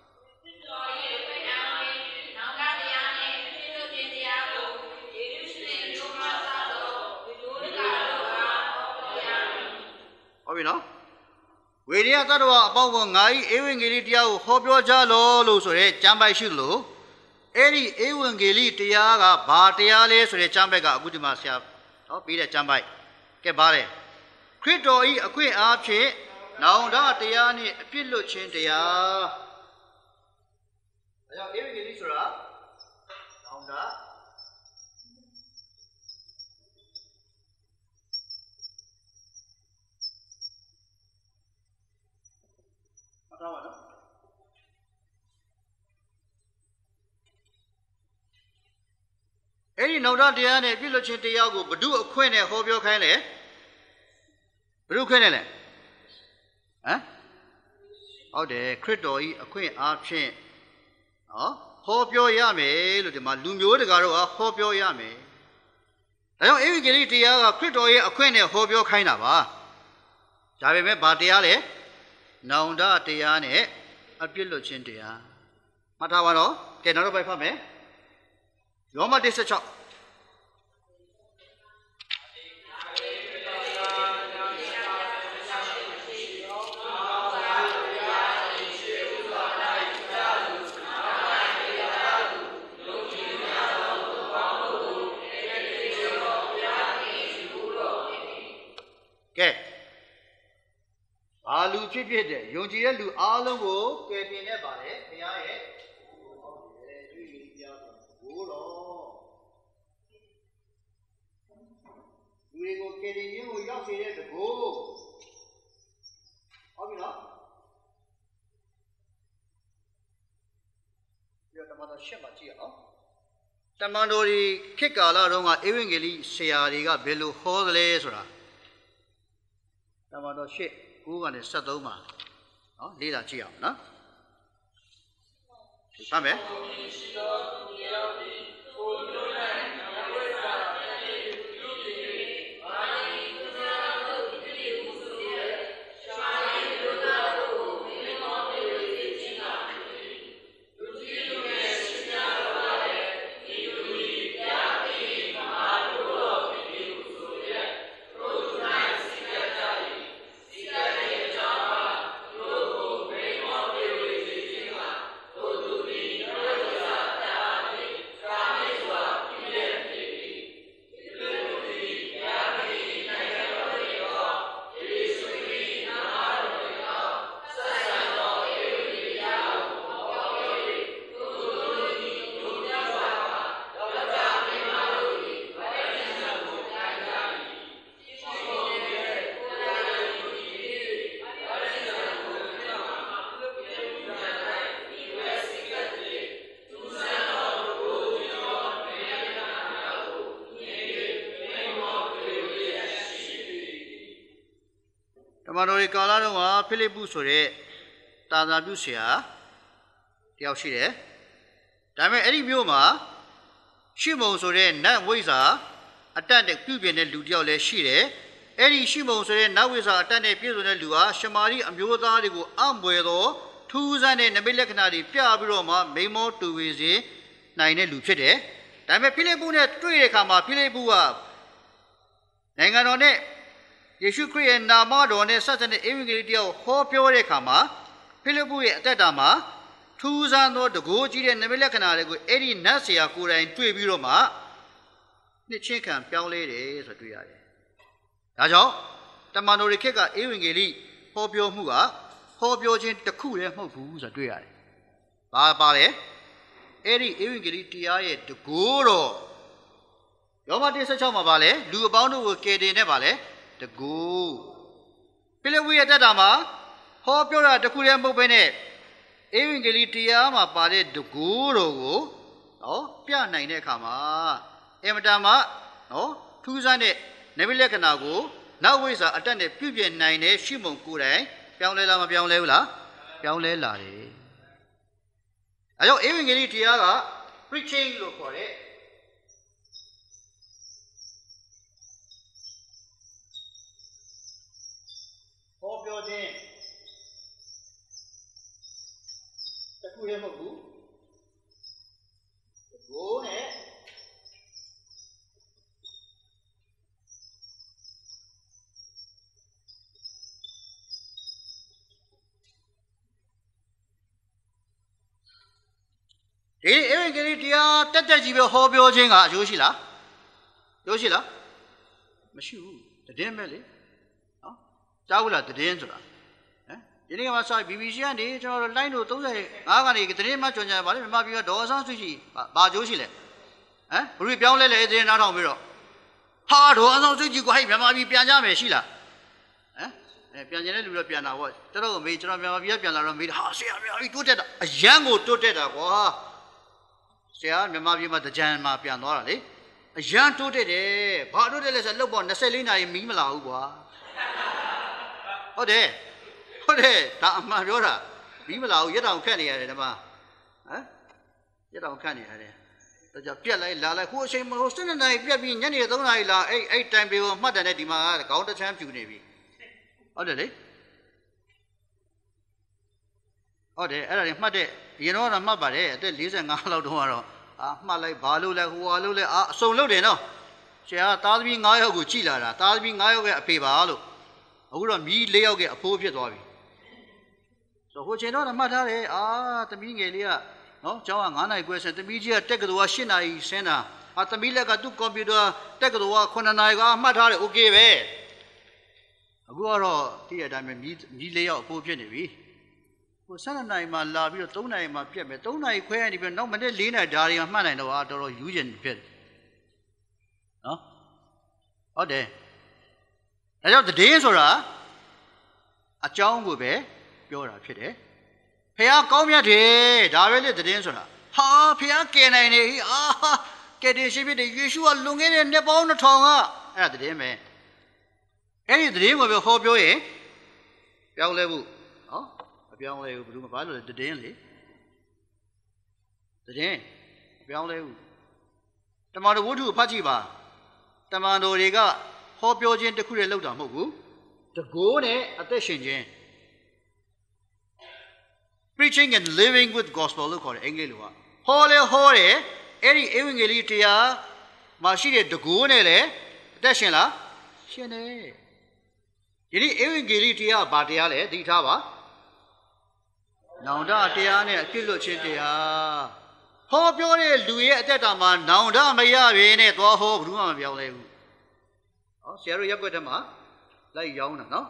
ဟုတ်ပြီနော်ဝေရိယတ္တဝအပေါင်းကငါဤဧဝံဂေလိတရားကိုဟောပြောကြလောလို့ဆိုရဲကျမ်းပိုက်ရှိလို့အဲ့ဒီဧဝံဂေလိတရားကဘာတရားလဲဆိုတဲ့ကျမ်းပိုက်ကအခုဒီမှာဆရာဟောပြီးတဲ့ကျမ်းပိုက်ကဲပါလေခရစ်တော်ဤအခွင့်အားဖြင့်နောင်တတရားနှင့်အပြစ်လွတ်ခြင်းတရားဒါကြောင့်ဧဝံဂေလိဆိုတာနောင်တတော့ပါနော်အဲ့ဒီနောက်တရားနဲ့ပြည့်လွတ်ခြင်းတရားကိုဘု து အခွင့်နဲ့ဟောပြောခိုင်းလေဘု து ခွင့်နဲ့လေဟမ်ဟုတ်တယ်ခရစ်တော်ဤအခွင့်အားဖြင့်နော်ဟောပြောရမယ်လို့ဒီမှာလူမျိုးတကာတော့ဟောပြောရမယ်ဒါကြောင့်ဧဝံဂေလိတရားကခရစ်တော်ရဲ့အခွင့်နဲ့ဟောပြောခိုင်းတာပါဒါပေမဲ့ဘာတရားလဲနောင်တတရားနဲ့အပြစ်လွတ်ခြင်းတရားမှတ်ထားပါတော့ကဲနောက်တော့ပိုက်ဖတ်မယ်ယောမတစ်ဆက်ချောင်းကဲဘာလူဖြစ်ဖြစ်တဲ့ယုံကြည်တဲ့လူအားလုံးကိုကယ်တင်နေပါတယ်ဘုရားရဲ့ကျွေးရည်တရားဘိုးတော်လူတွေကိုကယ်တင်ခြင်းကိုရောက်စေတဲ့တကူဟုတ်ပြီနော်ဒီတမန်တော်ရှက်ပါကြည့်ရအောင်တမန်တော်ဒီခေတ်ကာလတုန်းကဧဝံဂေလိဆရာတွေကဘယ်လိုဟောသလဲဆိုတာတမန်တော်ရှက်ကိုကနေဆက်သုံးပါနော်လေးလာကြည့်အောင်နော်ဖတ်မယ်မတော်ရီကာလာတော့မှာဖိလိပ္ပုဆိုတဲ့တာသာပြုဆရာတယောက်ရှိတယ်ဒါပေမဲ့အဲ့ဒီမျိုးမှာရှုမုံဆိုတဲ့နတ်ဝိဇ္ဇာအတတ်နဲ့ပြုပြင်တဲ့လူတယောက်လည်းရှိတယ်အဲ့ဒီရှုမုံဆိုတဲ့နတ်ဝိဇ္ဇာအတတ်နဲ့ပြည့်စုံတဲ့လူဟာရှမာရိအမျိုးသားတွေကိုအံ့ဖွယ်သောထူးဆန်းတဲ့နမိတ်လက္ခဏာတွေပြပြီးတော့မှမိမောတူဝေစေနိုင်တဲ့လူဖြစ်တယ်ဒါပေမဲ့ဖိလိပ္ပုနဲ့တွေ့တဲ့အခါမှာဖိလိပ္ပုကနိုင်ငံတော်နဲ့ယေရှုခရစ်ရဲ့နာမတော်နဲ့ဆက်စပ်တဲ့ဧဝံဂေလိတရားကိုဟောပြောတဲ့အခါမှာဖိလိပ္ပုရဲ့အသက်တာမှာထူးဆန်းသောတကိုးကြီးတဲ့နမိတ်လက္ခဏာတွေကိုအဲ့ဒီနတ်ဆရာကိုယ်တိုင်တွေ့ပြီးတော့မှနှစ်ချင်းခံပြောင်းလဲတယ်ဆိုတွေ့ရတယ်။ဒါကြောင့်တမန်တော်တွေခေတ်ကဧဝံဂေလိဟောပြောမှုကဟောပြောခြင်းတစ်ခုလည်းမဟုတ်ဘူးဆိုတွေ့ရတယ်။ဘာပါလဲ။အဲ့ဒီဧဝံဂေလိတရားရဲ့တကိုးတော့ယောမ၁၁၆မှာပါလဲလူအပေါင်းတို့ကိုကယ်တင်တဲ့ပါလဲတကိုးဖိလိပ္ပုရဲ့တက်တာမှာဟောပြောတာတခုလည်းမဟုတ်ဘဲနဲ့ဧဝံဂေလိတရားမှာပါတဲ့တကိုးတော်ကိုနော်ပြနိုင်တဲ့အခါမှာအမတန်မှနော်ထူးဆန်းတဲ့နမိတ်လက္ခဏာကိုနောက်ဝိဇ္ဇာအတတ်နဲ့ပြုပြင်နိုင်တဲ့ရှုမုံကိုယ်တိုင်ပြောင်းလဲလားမပြောင်းလဲဘူးလားပြောင်းလဲလာတယ်အဲကြောင့်ဧဝံဂေလိတရားက preaching လို့ခေါ်တဲ့ဟောပြောခြင်းတခုလည်းမဟုတ်ဘူးဘိုးနဲ့ဒီဧဝံဂေလိတရားတက်တက်ကြီးပဲဟောပြောခြင်းကအကျိုးရှိလားကျိုးရှိလားမရှိဘူးတည်င်းပဲလေနော်ကြားဘူးလားတည်င်းဆိုတာဟမ်ဒီနေ့ကမှစ ဘီ ဘီ စီ ကနေကျွန်တော်တို့လိုင်းတို့၃၅ကနေတည်င်းမှကြွကြပါလေမြန်မာပြည်ကဒေါ်အဆန်းစုကြည်ဘာကျိုးရှိလဲဟမ်ဘုရားပြောင်းလဲလေတည်င်းနားထောင်ပြီးတော့ဟာဒေါ်အဆန်းစုကြည်ကိုဟဲ့မြန်မာပြည်ပြန်ကြမယ်ရှိလားဟမ်အဲပြန်ကျင်တဲ့လူတော့ပြန်တာပေါ့တော်တော်မေးကျွန်တော်မြန်မာပြည်ကပြန်လာတော့မေးဟာဆရာမြန်မာပြည်တိုးတက်တာအရန်ကိုတိုးတက်တာကွာဆရာမြန်မာပြည်မှာတကြံမှာပြန်သွားတာလေအရန်တိုးတက်တယ်ဘာတိုးတက်လဲဆိုတော့လောက်ပေါ့၂၄နာရီမီးမလာဘူးကွာဟုတ်တယ်ဟုတ်တယ်ဒါအမှန်ပြောတာမီးမလာဘူးရက်တောင်ခက်နေရတယ်ဓမ္မဟမ်ရက်တောင်ခက်နေရတယ်ဒါကြောင့်ပြက်လိုက်လာလိုက်ဟိုအချိန်မဟုတ်၁၂နာရီပြက်ပြီးညနေ၃နာရီလာအဲ့အဲ့တိုင်ပေကိုမှတ်တယ်နဲ့ဒီမှာခေါင်းတစ်ချမ်းပြူနေပြီဟုတ်တယ်လေဟုတ်တယ်အဲ့ဒါတွေမှတ်တဲ့ရင်တော့မှတ်ပါတယ်အသက်၄၅လောက်တုန်းကတော့အာမှတ်လိုက်ဘာလို့လဲဟိုဟာလို့လဲအာအစုံလုပ်တယ်နော်ဆရာသားသမီး၅ယောက်ကိုကြည်လာတာသားသမီး၅ယောက်ရဲ့အဖေပါလို့အခုတော့မြီး၄ယောက်ရဲ့အဖိုးဖြစ်သွားပြီဆိုဟိုချိန်တော့မှတ်ထားတယ်အာသမီးငယ်လေးကနော်ကျောင်းက၅နာရီခွဲဆင်းသမီးကြီးကတက်ကတော်က၈နာရီဆင်းတာအာသမီးလက်ကသူ့ကွန်ပျူတာတက်ကတော်က9နာရီကမှတ်ထားတယ်โอเคပဲအခုကတော့တည့်ရတိုင်းပဲမြီးမြီး၄ယောက်အဖိုးဖြစ်နေပြီဟို၁၂နာရီမှလာပြီးတော့၃နာရီမှပြက်မယ်၃နာရီခွဲနေပြီးတော့နောက်မနေ့၄နာရီဒါတွေမှမှတ်နိုင်တော့အာတော်တော်ယူကျင်ဖြစ်နော်ဟုတ်တယ်ဒါကြောင့်တည်င်းဆိုတာအကြောင်းကိုပဲပြောတာဖြစ်တယ်ဖះကောင်းမြတ်တယ်ဒါပဲလေတည်င်းဆိုတာဟာဖះကယ်နိုင်နေအာကယ်တယ်ရှိဖြစ်တယ်ယေရှုကလွန်ခဲ့တဲ့နှစ်ပေါင်း၂ထောင်ကအဲ့ဒါတည်င်းပဲအဲ့ဒီတည်င်းကိုပဲဟောပြောရင်ပြောင်းလဲဖို့နော်ပြောင်းလဲဘူးဘယ်လိုမှဘာလို့လဲတည်င်းလေတည်င်းပြောင်းလဲဘူးတမန်တော်ဝတ္ထုဖတ်ကြည့်ပါတမန်တော်တွေကဟောပြောခြင်းတခုတည်းလောက်တာမဟုတ်ဘူးတကိုးနဲ့အသက်ရှင်ခြင်း preaching and living with gospel လို့ခေါ်တယ်အင်္ဂလိပ်လိုကဟောလဲဟောတယ်အဲ့ဒီဧဝံဂေလိတရားမှာရှိတဲ့တကိုးနဲ့လည်းအသက်ရှင်လားရှင်တယ်ဒီနေ့ဧဝံဂေလိတရားဘာတရားလဲသိထားပါနောင်တတရားနဲ့အပြစ်လွတ်ခြင်းတရားဟောပြောတဲ့လူရဲ့အသက်တာမှာနောင်တမရဘဲနဲ့သွားဟောဘူးမှမပြောင်းလဲဘူးဟောဆရာတို့ရက်ွက်ထဲမှာလိုက်ရောင်းတာနော်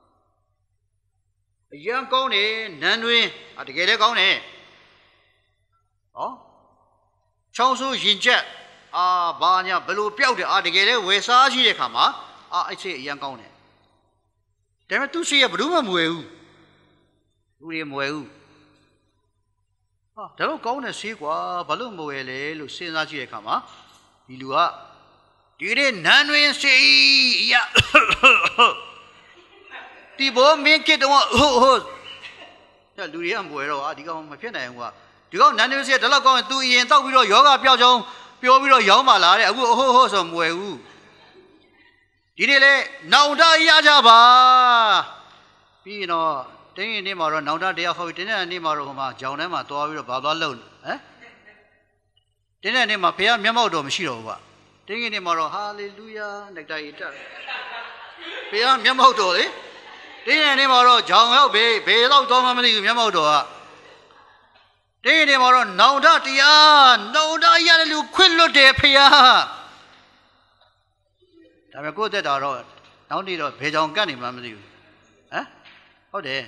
အရန်ကောင်းတယ်နန်းတွင်အတကယ်လည်းကောင်းတယ်ဟောချောင်းဆိုးရင်ချက်အာဘာညာဘလို့ပျောက်တယ်အာတကယ်လည်းဝယ်စားရှိတဲ့ခါမှာအာအဲ့စိတ်အရန်ကောင်းတယ်ဒါပေမဲ့သူ့စိတ်ကဘယ်သူမှမဝယ်ဘူးလူတွေမဝယ်ဘူးဟာဒါတော့ကောင်းတယ်ဆေးကွာဘာလို့မဝယ်လဲလို့စဉ်းစားကြည့်တဲ့အခါမှာဒီလူကဒီနေ့နန်းတွင်စေးရဒီဘောမင်းကစ်တော့ဟိုဟိုဒါလူတွေကမွယ်တော့ဟာဒီကောင်မဖြစ်နိုင်ဘူးကွာဒီကောင်နန်းနေစီကဒါလောက်ကောင်းရင်သူအရင်တောက်ပြီးတော့ယောဂပျောက်ချောင်းပြောပြီးတော့ရောင်းပါလားတဲ့အခုဟိုဟိုဆိုမွယ်ဘူးဒီနေ့လေနောင်တရကြပါပြီးရင်တော့တင်းရင်နေ့မှာတော့နောင်တတရားဟောပြီးတင်းတဲ့နေ့မှာတော့ဟိုမှာဂျောင်ထဲမှာသွားပြီးတော့ဘာသွားလုံဟမ်တင်းတဲ့နေ့မှာဘုရားမျက်မှောက်တော်မရှိတော့ဘူးကွာတင်းရင်နေ့မှာတော့ဟာလေလုယာနက်တာကြီးတက်ဘုရားမျက်မှောက်တော်လေတင်းရင်နေ့မှာတော့ဂျောင်ရောက်ဘေးဘေးတော့တော့မှမသိဘူးမျက်မှောက်တော်ကတင်းရင်နေ့မှာတော့နောင်တတရားနောင်တရတဲ့လူခွင့်လွတ်တယ်ဘုရားဒါပေမဲ့ကိုယ့်တက်တာတော့နောက်နေ့တော့ဘယ်ကြောင်ကတ်နေမှမသိဘူးဟမ်ဟုတ်တယ်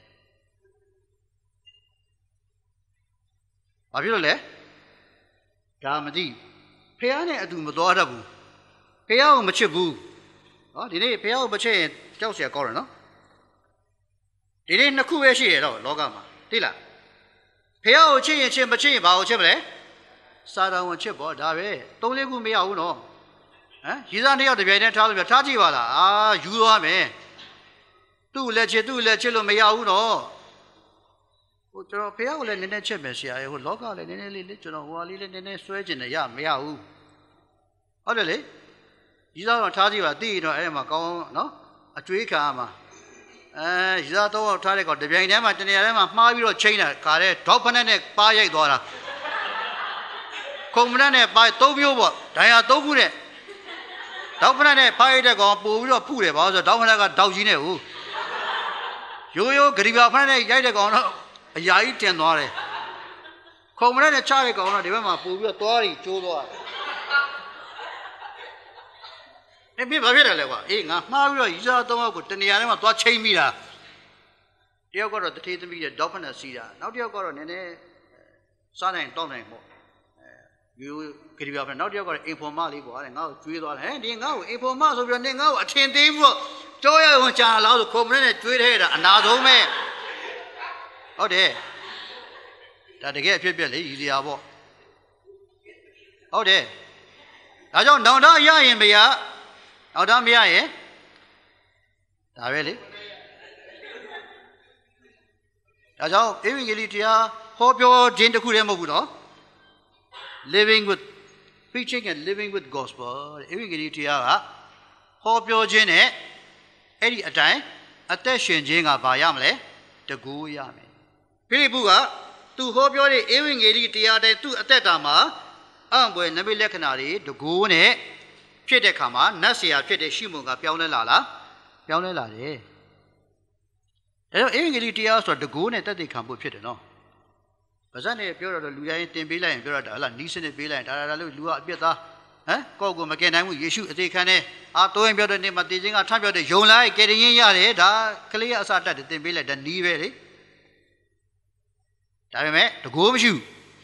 ဘာဖြစ်လို့လဲဒါမသိဖះနဲ့အတူမသွားတတ်ဘူးဖះကိုမချစ်ဘူးဟောဒီနေ့ဖះကိုမချစ်ရင်ကြောက်เสียကောင်းတယ်နော်ဒီနေ့နှစ်ခုပဲရှိရတော့လောကမှာသိလားဖះကိုချစ်ရင်ချစ်မချစ်ရင်ဘာကိုချစ်မလဲစာတော်ဝင်ချစ်ပေါ့ဒါပဲသုံးလေးခုမရဘူးနော်ဟမ်ရီစားနှစ်ယောက်တပြိုင်တည်းထားလို့ပြထားကြည့်ပါလားအာယူသွားမယ်သူ့လက်ချစ်သူ့လက်ချစ်လို့မရဘူးနော်ဟိုကျွန်တော်ဖះကိုလည်းနည်းနည်းချစ်မယ်ဆရာရေဟိုလောကလည်းနည်းနည်းလေးလေကျွန်တော်ဟိုဟာလေးလည်းနည်းနည်းဆွဲကျင်တယ်ရမရဘူးဟုတ်တယ်လေရီစားတော့ထားကြည့်ပါသိရင်တော့အဲ့မှာကောင်းနော်အကျွေးခံရမှာအဲရီစားတော့ထားတဲ့ကောင်တပြိုင်တည်းမှာတနေရာထဲမှာမှားပြီးတော့ချိန်တာခါတဲ့ဒေါက်ဖက်နဲ့ပါရိုက်သွားတာခုံမနဲ့နဲ့ပါသုံးမျိုးပေါ့ဒိုင်ယာသုံးခုနဲ့ဒေါက်ဖက်နဲ့ပါရိုက်တဲ့ကောင်ပို့ပြီးတော့ဖုတယ်ဘာလို့ဆိုတော့ဒေါက်ဖက်ကဒေါက်ကြီးနဲ့ဟုတ်ရိုးရိုးဂရီဘာဖက်နဲ့ရိုက်တဲ့ကောင်တော့အရာကြီးတင်သွားတယ်ခုံမနဲ့ချတဲ့ကောင်တော့ဒီဘက်မှာပို့ပြီးတော့သွားပြီးကျိုးသွားတယ်အဲ့ပြဘာဖြစ်တယ်လဲကွာအေးငါမှားပြီးတော့ရီစားသုံးယောက်ကိုတနေရာထဲမှာသွားချိန်မိတာတယောက်ကတော့တထေးသမီးတဲ့ဒေါက်ဖက်နဲ့စီးတာနောက်တယောက်ကတော့နည်းနည်းစားနိုင်တောက်နိုင်ပေါ့အဲရိုးဂရီဘာဖက်နောက်တယောက်ကတော့အင်ဖော်မလေးကွာတဲ့ငါ့ကိုကျွေးသွားတယ်ဟဲ့ဒီငါ့ကိုအင်ဖော်မဆိုပြီးတော့နင်ငါ့ကိုအထင်သေးပြီးတော့ကြောရဝင်ကြာလာဆိုခုံမနဲ့ကျွေးထဲတာအနာဆုံးပဲဟုတ်တယ်ဒါတကယ်အဖြစ်ပြက်လေရည်စရာပေါ့ဟုတ်တယ်ဒါကြောင့်နောင်တရရင်ဗျာနောင်တမရရင်ဒါပဲလေဒါကြောင့်ဧဝံဂေလိတရားဟောပြောခြင်းတစ်ခုတည်းမဟုတ်ဘူးနော် living with preaching and living with gospel ဧဝံဂေလိတရားကဟောပြောခြင်းနဲ့အဲ့ဒီအတိုင်းအသက်ရှင်ခြင်းကဘာရမလဲတကူရမယ်ဖိလိပ္ပုကသူဟောပြောတဲ့ဧဝံဂေလိတရားတဲ့သူ့အသက်တာမှာအံ့ဘွယ်နမိတ်လက္ခဏာတွေတကူနဲ့ဖြစ်တဲ့ခါမှာနတ်ဆရာဖြစ်တဲ့ရှုမုန်ကပြောင်းလဲလာလားပြောင်းလဲလာတယ်ဒါကြောင့်ဧဝံဂေလိတရားဆိုတာတကူနဲ့တက်တဲ့ခံဖို့ဖြစ်တယ်နော်ဗဇက်နဲ့ပြောတော့လူတိုင်းတင်ပေးလိုက်ရင်ပြောတော့ဟလာနီးစနစ်ပေးလိုက်ရင်ဒါဒါလို့လူကအပြစ်သားဟမ်ကိုယ့်ကိုမကယ်နိုင်ဘူးယေရှုအသေးခံတယ်အာတိုးရင်ပြောတဲ့နေ့မှာတည်ခြင်းကထပ်ပြောတဲ့ယုံလိုက်ကယ်တင်ရင်ရတယ်ဒါကလေးကအစတတ်တယ်တင်ပေးလိုက်တဲ့နီးပဲလေဒါပေမဲ့တကူမရှိဘူး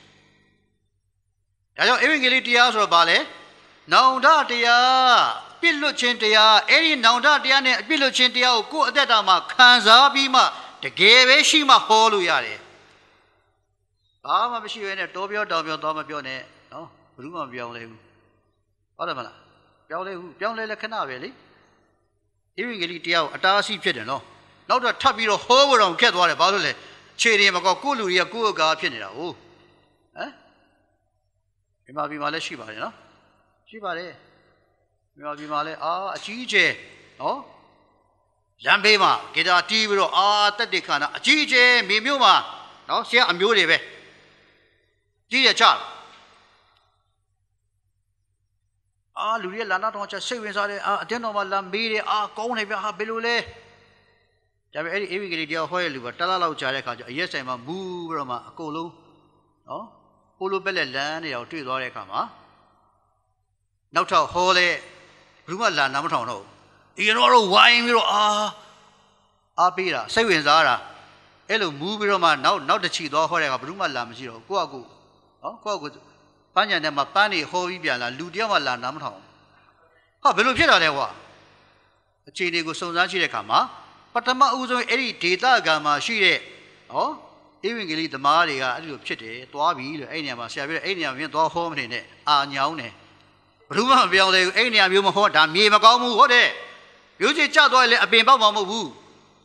ဒါကြောင့်ဧဝံဂေလိတရားဆိုတော့ဘာလဲနောင်တတရားပြစ်လွတ်ခြင်းတရားအဲ့ဒီနောင်တတရားနဲ့အပြစ်လွတ်ခြင်းတရားကိုကိုယ့်အသက်တာမှာခံစားပြီးမှတကယ်ပဲရှိမှဟောလို့ရတယ်ဘာမှမရှိဘဲနဲ့တောပြောတောင်ပြောသွားမပြောနဲ့နော်ဘယ်သူမှမပြောင်းလဲဘူးဟုတ်တယ်မလားပြောင်းလဲဘူးပြောင်းလဲလဲခဏပဲလေဧဝံဂေလိတရားကိုအတားအဆီးဖြစ်တယ်နော်နောက်တော့ထပ်ပြီးတော့ဟောဖို့တော့ခက်သွားတယ်ဘာလို့လဲခြေတွေမကောကိုယ့်လူတွေကကိုယ့်အကားဖြစ်နေတာဟုတ်ဟမ်ဒီမှာဒီမှာလည်းရှိပါတယ်နော်ရှိပါတယ်ဒီမှာဒီမှာလည်းအာအကြီးကျယ်နော်လမ်းဘေးမှာဂီတာတီးပြီးတော့အာတက်တဲ့ခါနာအကြီးကျယ်မြေမျိုးမှာနော်ဆရာအမျိုးတွေပဲကြီးရချအာလူတွေလာနာတော့ချက်စိတ်ဝင်စားတယ်အာအတင်းတော်မှာလာမေးတယ်အာကောင်းတယ်ဗျာဟာဘယ်လိုလဲဒါပေမဲ့အဲ့ဒီဧဝံဂေလိတရားဟောရလူကတလားလောက်ကြာတဲ့ခါကျအရက်ဆိုင်မှာမူးပြီးတော့မှအကုန်လုံးနော်ပိုလိုပက်လက်လမ်းနေအောင်တွေ့သွားတဲ့အခါမှာနောက်ထပ်ဟောလဲဘယ်သူမှလာနာမထောင်တော့ဘူးဒီတော့ဝိုင်းပြီးတော့အာအားပေးတာစိတ်ဝင်စားတာအဲ့လိုမူးပြီးတော့မှနောက်နောက်တစ်ချီသွားဟောတဲ့အခါဘယ်သူမှလာမရှိတော့ဘူးကိုယ့်အကူနော်ကိုယ့်အကူပန်းညံထဲမှာပန်းနေဟောပြီးပြန်လာလူတယောက်မှလာနာမထောင်ဟာဘယ်လိုဖြစ်တာလဲကွာအခြေအနေကိုစုံစမ်းကြည့်တဲ့အခါမှာပထမဦးဆုံးအဲ့ဒီဒေတာကံမှာရှိတဲ့ဟောဧဝံဂေလိသမားတွေကအဲ့လိုဖြစ်တယ်သွားပြီလို့အဲ့နေရာမှာဆရာပြောတယ်အဲ့နေရာမှာသွားဟောမနေနဲ့အာညောင်းတယ်ဘယ်သူမှမပြောင်းလဲဘူးအဲ့နေရာမျိုးမဟောဒါမြေမကောင်းဘူးဟုတ်တယ်မျိုးချစ်ကြသွားရင်လည်းအပင်ပေါက်မှာမဟုတ်ဘူး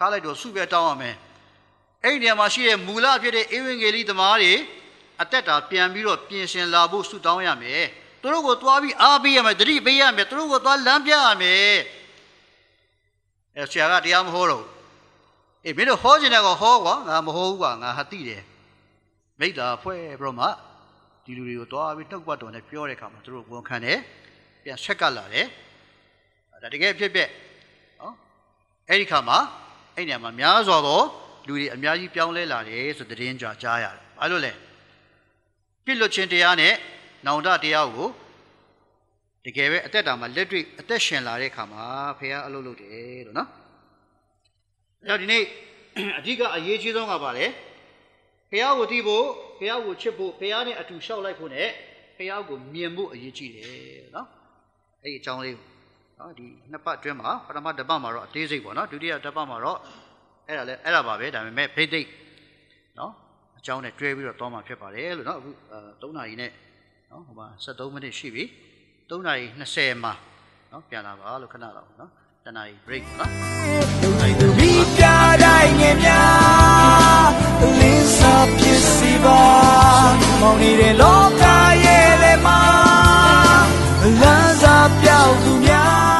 ထားလိုက်တော့စုပဲတောင်းရမယ်အဲ့ဒီနေရာမှာရှိတဲ့မူလဖြစ်တဲ့ဧဝံဂေလိသမားတွေအသက်တာပြန်ပြီးတော့ပြင်ဆင်လာဖို့ဆုတောင်းရမယ်သူတို့ကိုသွားပြီးအားပေးရမယ်တတိပေးရမယ်သူတို့ကိုသွားလမ်းပြရမယ်အဲဆရာကတရားမဟောတော့အေးမင်းတို့ဟောချင်တဲ့ကောဟောကွာငါမဟောဘူးကွာငါဟာသိတယ်မိတ္တာဖွဲ့ပြီးတော့မှဒီလူတွေကိုသွားပြီးနှုတ်ပတ်တော်နဲ့ပြောတဲ့အခါမှာသူတို့ဝန်ခံတယ်ပြန်ဆက်ကလာတယ်ဒါတကယ်ဖြစ်ဖြစ်နော်အဲ့ဒီခါမှာအဲ့နေရာမှာများစွာသောလူတွေအများကြီးပြောင်းလဲလာတယ်ဆိုသတင်းကြကြားရတယ်ဘာလို့လဲပြစ်လွတ်ခြင်းတရားနဲ့နောင်တတရားကိုတကယ်ပဲအသက်တာမှာလက်တွေ့အသက်ရှင်လာတဲ့အခါမှာဖခင်အလုပ်လုပ်တယ်လို့နော်အဲ့တော့ဒီနေ့အဓိကအရေးကြီးဆုံးကပါလေဖခင်ကိုသိဖို့ဖခင်ကိုချစ်ဖို့ဖခင်နဲ့အတူလျှောက်လိုက်ဖို့နဲ့ဖခင်ကိုမြင်ဖို့အရေးကြီးတယ်နော်အဲ့ဒီအကြောင်းလေးနော်ဒီနှစ်ပတ်အတွင်းမှာပထမတစ်ပတ်မှာတော့အသေးစိတ်ပေါ့နော်ဒုတိယတစ်ပတ်မှာတော့အဲ့ဒါလည်းအဲ့ဒါပါပဲဒါပေမဲ့ဖိတ်သိနော်အကြောင်းနဲ့တွဲပြီးတော့တောင်းမှာဖြစ်ပါတယ်လို့နော်အခုသုံးနာရီနဲ့နော်ဟိုမှာဆက်သုံးမိနစ်ရှိပြီသုံးနာရီနှစ်ဆယ်မှာနော်ပြန်လာပါလို့ခဏလောက်နော်တနာရီ break နော်ဒီပြတိုင်းငယ်များလင်းစာပစ္စည်းပါမောင်နေတဲ့လောကရဲ့လေမှာလမ်းစာပြောက်သူများ